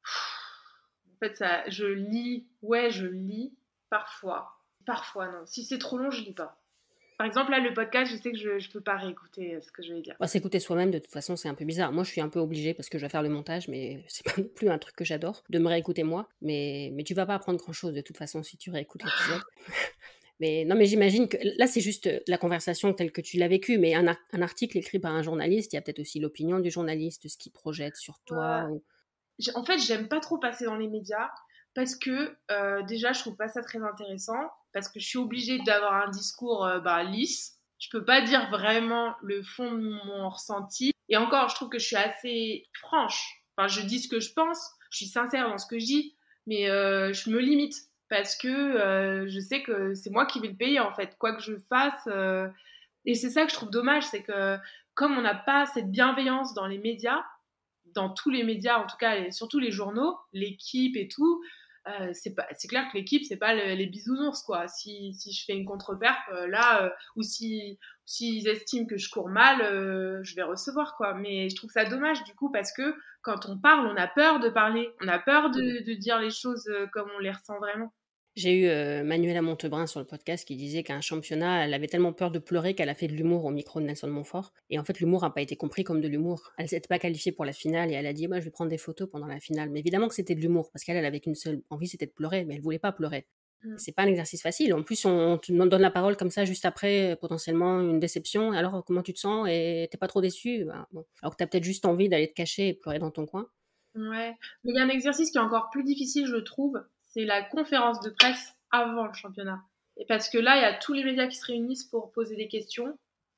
En fait, ça, je lis, ouais, je lis parfois. Parfois, non. Si c'est trop long, je lis pas. Par exemple, là, le podcast, je sais que je, je peux pas réécouter euh, ce que je vais dire. Bah, s'écouter soi-même, de toute façon, c'est un peu bizarre. Moi, je suis un peu obligée parce que je vais faire le montage, mais c'est pas non plus un truc que j'adore, de me réécouter moi. Mais, mais tu vas pas apprendre grand-chose de toute façon si tu réécoutes l'épisode. Mais non, mais j'imagine que là, c'est juste euh, la conversation telle que tu l'as vécue, mais un, ar- un article écrit par un journaliste, il y a peut-être aussi l'opinion du journaliste, ce qu'il projette sur Ouais. toi. Ou... J'ai- En fait, j'aime pas trop passer dans les médias parce que euh, déjà, je trouve pas ça très intéressant parce que je suis obligée d'avoir un discours euh, bah, lisse. Je peux pas dire vraiment le fond de mon ressenti. Et encore, je trouve que je suis assez franche. Enfin, je dis ce que je pense, je suis sincère dans ce que je dis, mais euh, je me limite parce que euh, je sais que c'est moi qui vais le payer en fait, quoi que je fasse. euh. Et c'est ça que je trouve dommage, c'est que comme on n'a pas cette bienveillance dans les médias, dans tous les médias, en tout cas, et surtout les journaux, l'équipe et tout. euh, c'est, pas, c'est clair que l'équipe, c'est pas le, les bisounours, quoi. Si, si je fais une contre-perf, euh, là, euh, ou si, s'ils estiment que je cours mal, euh, je vais recevoir, quoi. Mais je trouve ça dommage, du coup, parce que quand on parle, on a peur de parler. On a peur de, de dire les choses euh, comme on les ressent vraiment. J'ai eu euh, Manuela Montebrin sur le podcast qui disait qu'à un championnat, elle avait tellement peur de pleurer qu'elle a fait de l'humour au micro de Nelson Montfort. Et en fait, l'humour n'a pas été compris comme de l'humour. Elle s'était pas qualifiée pour la finale et elle a dit moi, je vais prendre des photos pendant la finale. Mais évidemment que c'était de l'humour parce qu'elle elle avait qu'une seule envie, c'était de pleurer, mais elle voulait pas pleurer. Mm. C'est pas un exercice facile. En plus, on te donne la parole comme ça juste après, potentiellement une déception. Alors, comment tu te sens et t'es pas trop déçu ben, bon. Alors que t'as peut-être juste envie d'aller te cacher et pleurer dans ton coin. Ouais, mais il y a un exercice qui est encore plus difficile, je trouve, c'est la conférence de presse avant le championnat. Et parce que là, il y a tous les médias qui se réunissent pour poser des questions.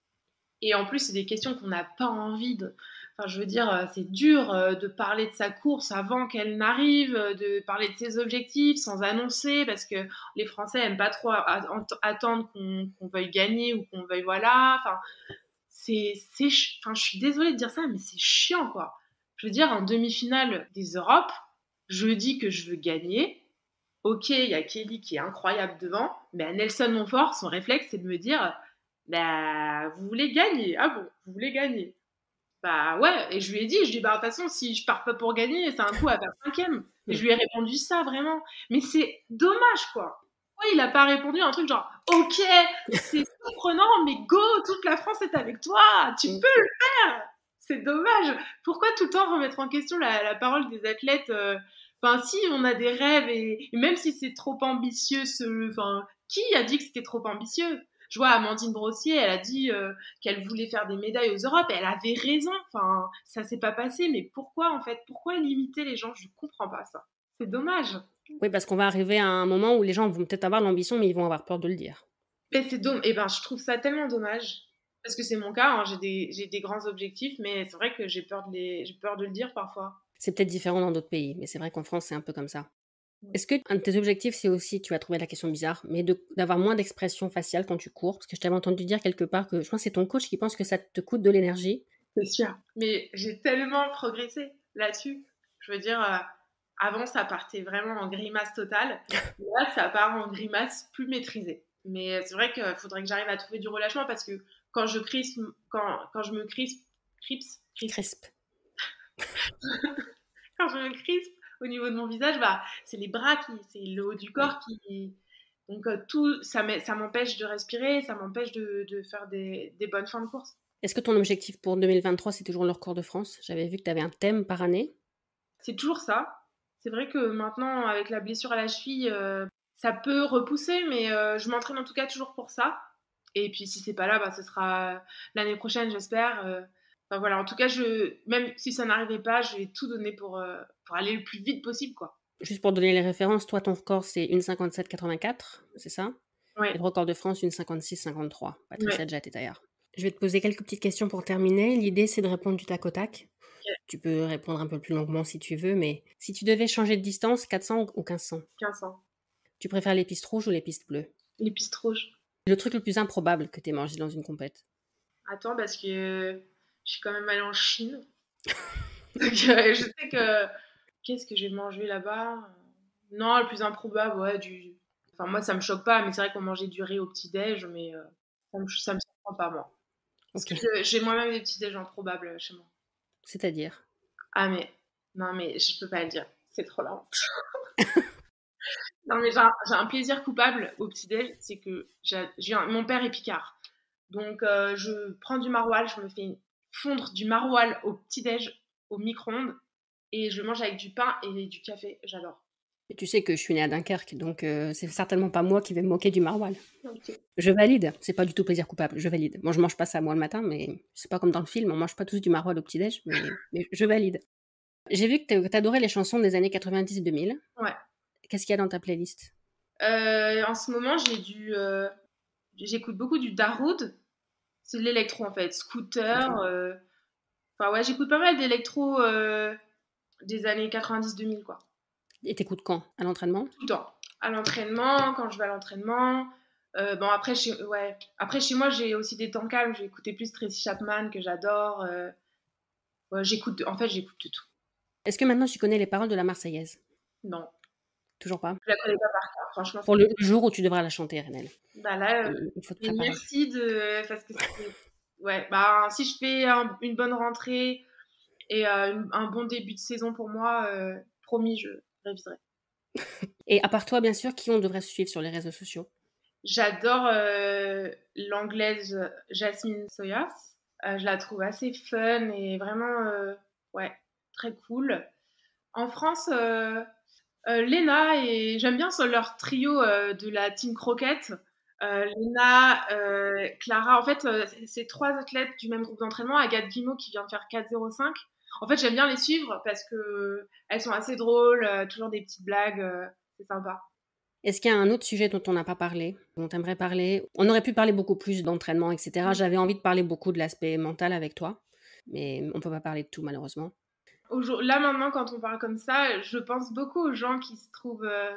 Et en plus, c'est des questions qu'on n'a pas envie de... Enfin, je veux dire, c'est dur de parler de sa course avant qu'elle n'arrive, de parler de ses objectifs sans annoncer, parce que les Français n'aiment pas trop attendre qu'on, qu'on veuille gagner ou qu'on veuille... Voilà, enfin, c'est... c'est enfin, je suis désolée de dire ça, mais c'est chiant, quoi. Je veux dire, en demi-finale des Europes, je dis que je veux gagner. Ok, il y a Kelly qui est incroyable devant, mais à Nelson Montfort, son réflexe, c'est de me dire bah, vous voulez gagner. Ah bon, vous voulez gagner. Bah ouais, et je lui ai dit, je lui ai dit, bah de toute façon, si je pars pas pour gagner, c'est un coup à faire cinquième. Et je lui ai répondu ça, vraiment. Mais c'est dommage, quoi. Ouais, il a pas répondu à un truc genre, ok, c'est surprenant, mais go, toute la France est avec toi, tu peux le faire. C'est dommage. Pourquoi tout le temps remettre en question la, la parole des athlètes euh... Enfin, si on a des rêves, et, et même si c'est trop ambitieux, ce... enfin, qui a dit que c'était trop ambitieux? Je vois Amandine Brossier, elle a dit euh, qu'elle voulait faire des médailles aux Europes, et elle avait raison. Enfin, ça s'est pas passé, mais pourquoi en fait? Pourquoi limiter les gens? Je comprends pas ça. C'est dommage. Oui, parce qu'on va arriver à un moment où les gens vont peut-être avoir l'ambition, mais ils vont avoir peur de le dire. Et c'est dommage. Et ben, je trouve ça tellement dommage. Parce que c'est mon cas, hein, j'ai, des, j'ai des grands objectifs, mais c'est vrai que j'ai peur, de les, j'ai peur de le dire parfois. C'est peut-être différent dans d'autres pays, mais c'est vrai qu'en France, c'est un peu comme ça. Est-ce que un de tes objectifs, c'est aussi, tu as trouvé la question bizarre, mais de, d'avoir moins d'expression faciale quand tu cours? Parce que je t'avais entendu dire quelque part que je pense que c'est ton coach qui pense que ça te coûte de l'énergie. C'est sûr. Mais j'ai tellement progressé là-dessus. Je veux dire, euh, avant, ça partait vraiment en grimace totale. Là, ça part en grimace plus maîtrisée. Mais c'est vrai qu'il faudrait que j'arrive à trouver du relâchement parce que quand je crispe, quand, quand je me crispe, crispe, crispe. quand je me crispe au niveau de mon visage, bah, c'est les bras qui, c'est le haut du corps qui, donc euh, tout, ça, ça m'empêche de respirer, ça m'empêche de, de faire des, des bonnes fins de course. Est-ce que ton objectif pour deux mille vingt-trois, c'est toujours le record de France? J'avais vu que tu avais un thème par année. C'est toujours ça. C'est vrai que maintenant, avec la blessure à la cheville, euh, ça peut repousser, mais euh, je m'entraîne en tout cas toujours pour ça. Et puis si c'est pas là, bah, ce sera l'année prochaine, j'espère. Euh, enfin voilà, en tout cas, je, même si ça n'arrivait pas, je vais tout donner pour, euh, pour aller le plus vite possible, quoi. Juste pour donner les références, toi, ton record, c'est une cinquante-sept quatre-vingt-quatre, c'est ça? Ouais. Et le record de France, une cinquante-six cinquante-trois. Patricia Ouais. Djatetaillard. Je vais te poser quelques petites questions pour terminer. L'idée, c'est de répondre du tac au tac. Okay. Tu peux répondre un peu plus longuement si tu veux, mais si tu devais changer de distance, quatre cents ou quinze cents? quinze cents. Tu préfères les pistes rouges ou les pistes bleues? Les pistes rouges. Le truc le plus improbable que tu aies mangé dans une compète? Attends, parce que je suis quand même allée en Chine. Donc, euh, je sais que... Qu'est-ce que j'ai mangé là-bas? Non, le plus improbable, ouais, du... Enfin, moi, ça me choque pas, mais c'est vrai qu'on mangeait du riz au petit-déj, mais euh, ça, me, ça me surprend pas, moi. Parce okay. que j'ai moi-même des petits-déj improbables chez moi. C'est-à-dire? Ah, mais... Non, mais je peux pas le dire. C'est trop lent. Non, mais j'ai un, j'ai un plaisir coupable au petit-déj, c'est que j'ai, j'ai un, mon père est picard. Donc, euh, je prends du maroilles, je me fais fondre du maroilles au petit-déj, au micro-ondes, et je le mange avec du pain et du café. J'adore. Et tu sais que je suis née à Dunkerque, donc euh, c'est certainement pas moi qui vais me moquer du maroilles. Okay. Je valide, c'est pas du tout plaisir coupable, je valide. Moi, je mange pas ça moi le matin, mais c'est pas comme dans le film, on mange pas tous du maroilles au petit-déj, mais, mais je valide. J'ai vu que t'adorais les chansons des années quatre-vingt-dix deux mille. Ouais. Qu'est-ce qu'il y a dans ta playlist? euh, En ce moment, j'ai du... Euh, j'écoute beaucoup du Darude. C'est de l'électro, en fait. Scooter. Euh... Enfin, ouais, j'écoute pas mal d'électro euh, des années quatre-vingt-dix deux mille, quoi. Et t'écoutes quand? À l'entraînement? Tout le temps. À l'entraînement, quand je vais à l'entraînement. Euh, bon, après chez, ouais. après, chez moi, j'ai aussi des temps calmes. J'ai écouté plus Tracy Chapman, que j'adore. Euh... Ouais, j'écoute... En fait, j'écoute de tout. Est-ce que maintenant, tu connais les paroles de la Marseillaise? Non. Toujours pas? Je la connais pas par cœur, franchement. Pour le jour où tu devras la chanter, Renelle. Bah là, euh, Il il faut te préparer. merci de... Parce que c'est... Ouais, bah si je fais un- une bonne rentrée et euh, une- un bon début de saison pour moi, euh, promis, je réviserai. Et à part toi, bien sûr, qui on devrait suivre sur les réseaux sociaux? J'adore euh, l'anglaise Jasmine Sawyers. Euh, je la trouve assez fun et vraiment, euh, ouais, très cool. En France, euh, euh, Lena et j'aime bien sur leur trio euh, de la Team Croquette. Euh, Lena, euh, Clara, en fait, euh, c'est c'est trois athlètes du même groupe d'entraînement. Agathe Guimau qui vient de faire quatre zéro cinq. En fait, j'aime bien les suivre parce que elles sont assez drôles, euh, toujours des petites blagues, euh, c'est sympa. Est-ce qu'il y a un autre sujet dont on n'a pas parlé, dont tu aimerais parler? On aurait pu parler beaucoup plus d'entraînement, et cetera. J'avais envie de parler beaucoup de l'aspect mental avec toi, mais on peut pas parler de tout, malheureusement. Aujourd- Là maintenant, quand on parle comme ça, je pense beaucoup aux gens qui se trouvent euh,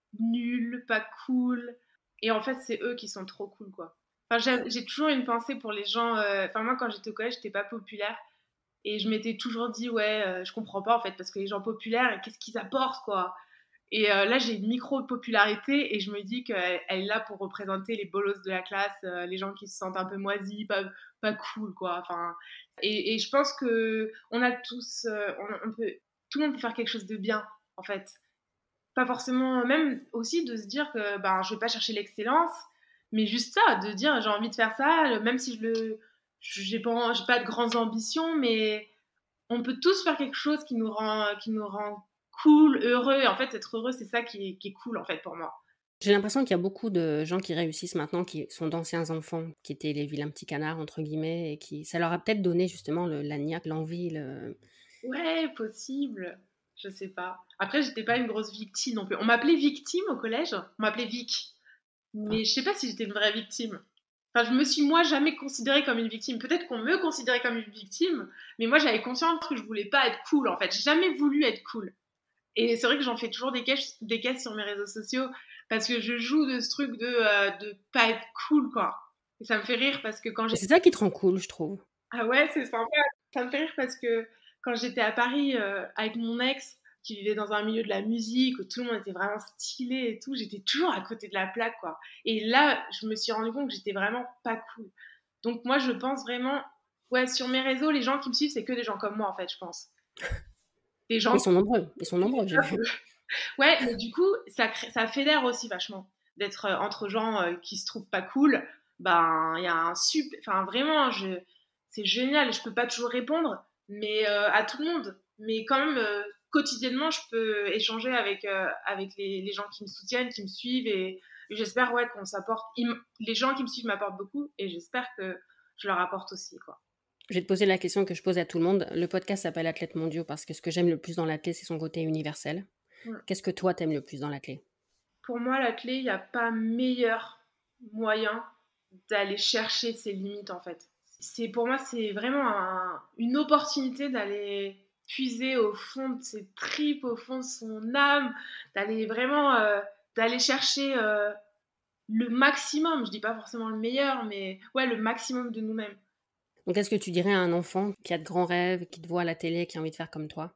nuls, pas cool. Et en fait, c'est eux qui sont trop cool, quoi. Enfin, j'ai j'ai toujours une pensée pour les gens. euh, Enfin, moi, quand j'étais au collège, j'étais pas populaire. Et je m'étais toujours dit, ouais, euh, je comprends pas, en fait, parce que les gens populaires, qu'est-ce qu'ils apportent, quoi. Et euh, là, j'ai une micro-popularité et je me dis qu'elle elle est là pour représenter les bolosses de la classe, euh, les gens qui se sentent un peu moisis, pas, pas cool, quoi. Enfin, et, et je pense que on a tous, euh, on, on peut, tout le monde peut faire quelque chose de bien, en fait. Pas forcément, même aussi de se dire que ben, je vais pas chercher l'excellence, mais juste ça, de dire j'ai envie de faire ça, même si je le, j'ai pas, j'ai pas de grandes ambitions, mais on peut tous faire quelque chose qui nous rend, qui nous rend cool, heureux. Et en fait, être heureux, c'est ça qui est, qui est cool, en fait, pour moi. J'ai l'impression qu'il y a beaucoup de gens qui réussissent maintenant, qui sont d'anciens enfants, qui étaient les vilains petits canards, entre guillemets, et qui, ça leur a peut-être donné justement le, la niaque, l'envie, le... Ouais, possible. Je sais pas. Après, j'étais pas une grosse victime non plus. On m'appelait victime au collège. On m'appelait Vic. Ah. Mais je sais pas si j'étais une vraie victime. Enfin, je me suis moi jamais considérée comme une victime. Peut-être qu'on me considérait comme une victime, mais moi j'avais conscience que je voulais pas être cool en fait. J'ai jamais voulu être cool. Et c'est vrai que j'en fais toujours des caisses, des caisses sur mes réseaux sociaux parce que je joue de ce truc de, euh, de pas être cool, quoi. Et ça me fait rire parce que quand Et j'ai... c'est ça qui te rend cool, je trouve. Ah ouais, c'est sympa. Ça me fait rire parce que quand j'étais à Paris euh, avec mon ex, qui vivait dans un milieu de la musique où tout le monde était vraiment stylé et tout, j'étais toujours à côté de la plaque, quoi. Et là, je me suis rendu compte que j'étais vraiment pas cool. Donc moi, je pense vraiment... Ouais, sur mes réseaux, les gens qui me suivent, c'est que des gens comme moi, en fait, je pense. Des gens Ils sont nombreux, ils sont nombreux, j'ai vu. Ouais, mais du coup, ça, crée- ça fédère aussi vachement d'être euh, entre gens euh, qui se trouvent pas cool. Ben, il y a un super. Enfin, vraiment, je... c'est génial. Je peux pas toujours répondre, mais euh, à tout le monde. Mais quand même, euh, quotidiennement, je peux échanger avec, euh, avec les, les gens qui me soutiennent, qui me suivent. Et, et j'espère ouais, qu'on s'apporte. Ils m- Les gens qui me suivent m'apportent beaucoup et j'espère que je leur apporte aussi, quoi. Je vais te poser la question que je pose à tout le monde. Le podcast s'appelle Athlètes mondiaux parce que ce que j'aime le plus dans l'athlète, c'est son côté universel. Mm. Qu'est-ce que toi, t'aimes le plus dans l'athlète? Pour moi, la clé, il n'y a pas meilleur moyen d'aller chercher ses limites, en fait. C'est, pour moi, c'est vraiment un- une opportunité d'aller puiser au fond de ses tripes, au fond de son âme, d'aller vraiment euh, d'aller chercher euh, le maximum. Je dis pas forcément le meilleur, mais ouais, le maximum de nous-mêmes. Donc, qu'est-ce que tu dirais à un enfant qui a de grands rêves, qui te voit à la télé, qui a envie de faire comme toi?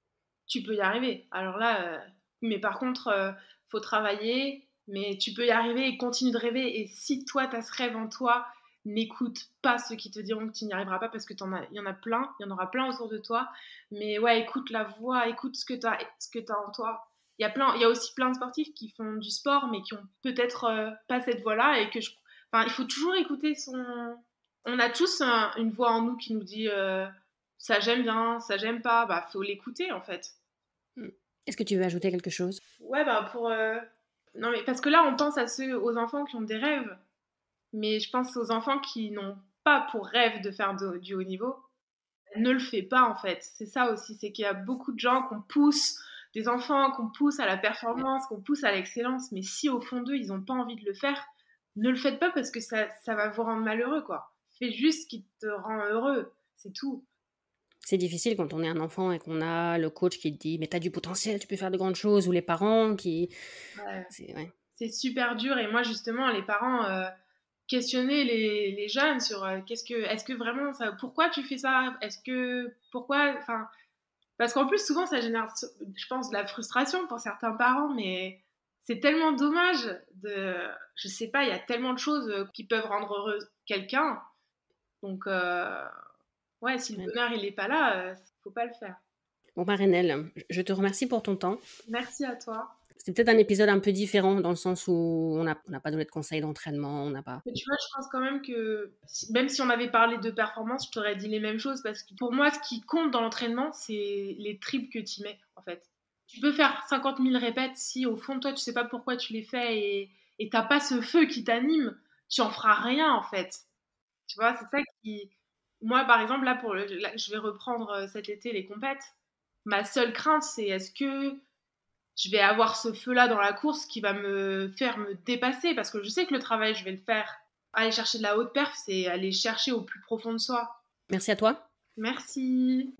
Tu peux y arriver. Alors là, euh, mais par contre, euh, faut travailler, mais tu peux y arriver et continue de rêver. Et si toi, tu as ce rêve en toi, n'écoute pas ceux qui te diront que tu n'y arriveras pas parce que t'en as, il y en a plein, il y en aura plein autour de toi. Mais ouais, écoute la voix, écoute ce que tu as, ce que tu as en toi. Il y a plein, il y a aussi plein de sportifs qui font du sport, mais qui ont peut-être euh, pas cette voix-là et que je, enfin, il faut toujours écouter son. On a tous un- une voix en nous qui nous dit euh, ça j'aime bien, ça j'aime pas. Bah, faut l'écouter en fait. Hmm. Est-ce que tu veux ajouter quelque chose? Ouais, bah pour. euh, Non, mais parce que là, on pense à ceux, aux enfants qui ont des rêves, mais je pense aux enfants qui n'ont pas pour rêve de faire de- du haut niveau. Ne le fais pas, en fait. C'est ça aussi, c'est qu'il y a beaucoup de gens qu'on pousse, des enfants qu'on pousse à la Ouais. performance, qu'on pousse à l'excellence, mais si au fond d'eux, ils n'ont pas envie de le faire, ne le faites pas parce que ça, ça va vous rendre malheureux, quoi. Fais juste ce qui te rend heureux, c'est tout. C'est difficile quand on est un enfant et qu'on a le coach qui te dit mais t'as du potentiel, tu peux faire de grandes choses, ou les parents qui... Ouais. C'est, ouais. C'est super dur et moi justement les parents euh, questionner les, les jeunes sur euh, qu'est-ce que est-ce que vraiment ça pourquoi tu fais ça est-ce que pourquoi enfin Parce qu'en plus, souvent, ça génère, je pense, de la frustration pour certains parents, mais c'est tellement dommage de... Je sais pas, il y a tellement de choses qui peuvent rendre heureux quelqu'un. Donc, euh, ouais, si le bonheur, il n'est pas là, il euh, faut pas le faire. Bon, bah, Renelle, je te remercie pour ton temps. Merci à toi. C'est peut-être un épisode un peu différent dans le sens où on n'a on n'a pas donné de conseils d'entraînement, on n'a pas... Mais tu vois, je pense quand même que même si on avait parlé de performance, je t'aurais dit les mêmes choses parce que pour moi, ce qui compte dans l'entraînement, c'est les tripes que tu mets, en fait. Tu peux faire cinquante mille répètes si au fond de toi, tu sais pas pourquoi tu les fais et, et t'as pas ce feu qui t'anime, tu en feras rien, en fait. Tu vois, c'est ça qui... Moi, par exemple, là, pour le... là, je vais reprendre cet été les compètes. Ma seule crainte, c'est est-ce que je vais avoir ce feu-là dans la course qui va me faire me dépasser parce que je sais que le travail, je vais le faire. Aller chercher de la haute perf, c'est aller chercher au plus profond de soi. Merci à toi. Merci.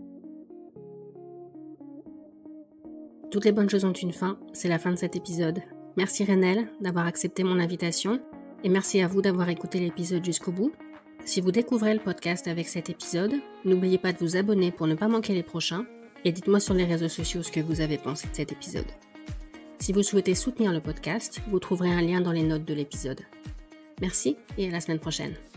Toutes les bonnes choses ont une fin, c'est la fin de cet épisode. Merci Renelle d'avoir accepté mon invitation et merci à vous d'avoir écouté l'épisode jusqu'au bout. Si vous découvrez le podcast avec cet épisode, n'oubliez pas de vous abonner pour ne pas manquer les prochains et dites-moi sur les réseaux sociaux ce que vous avez pensé de cet épisode. Si vous souhaitez soutenir le podcast, vous trouverez un lien dans les notes de l'épisode. Merci et à la semaine prochaine.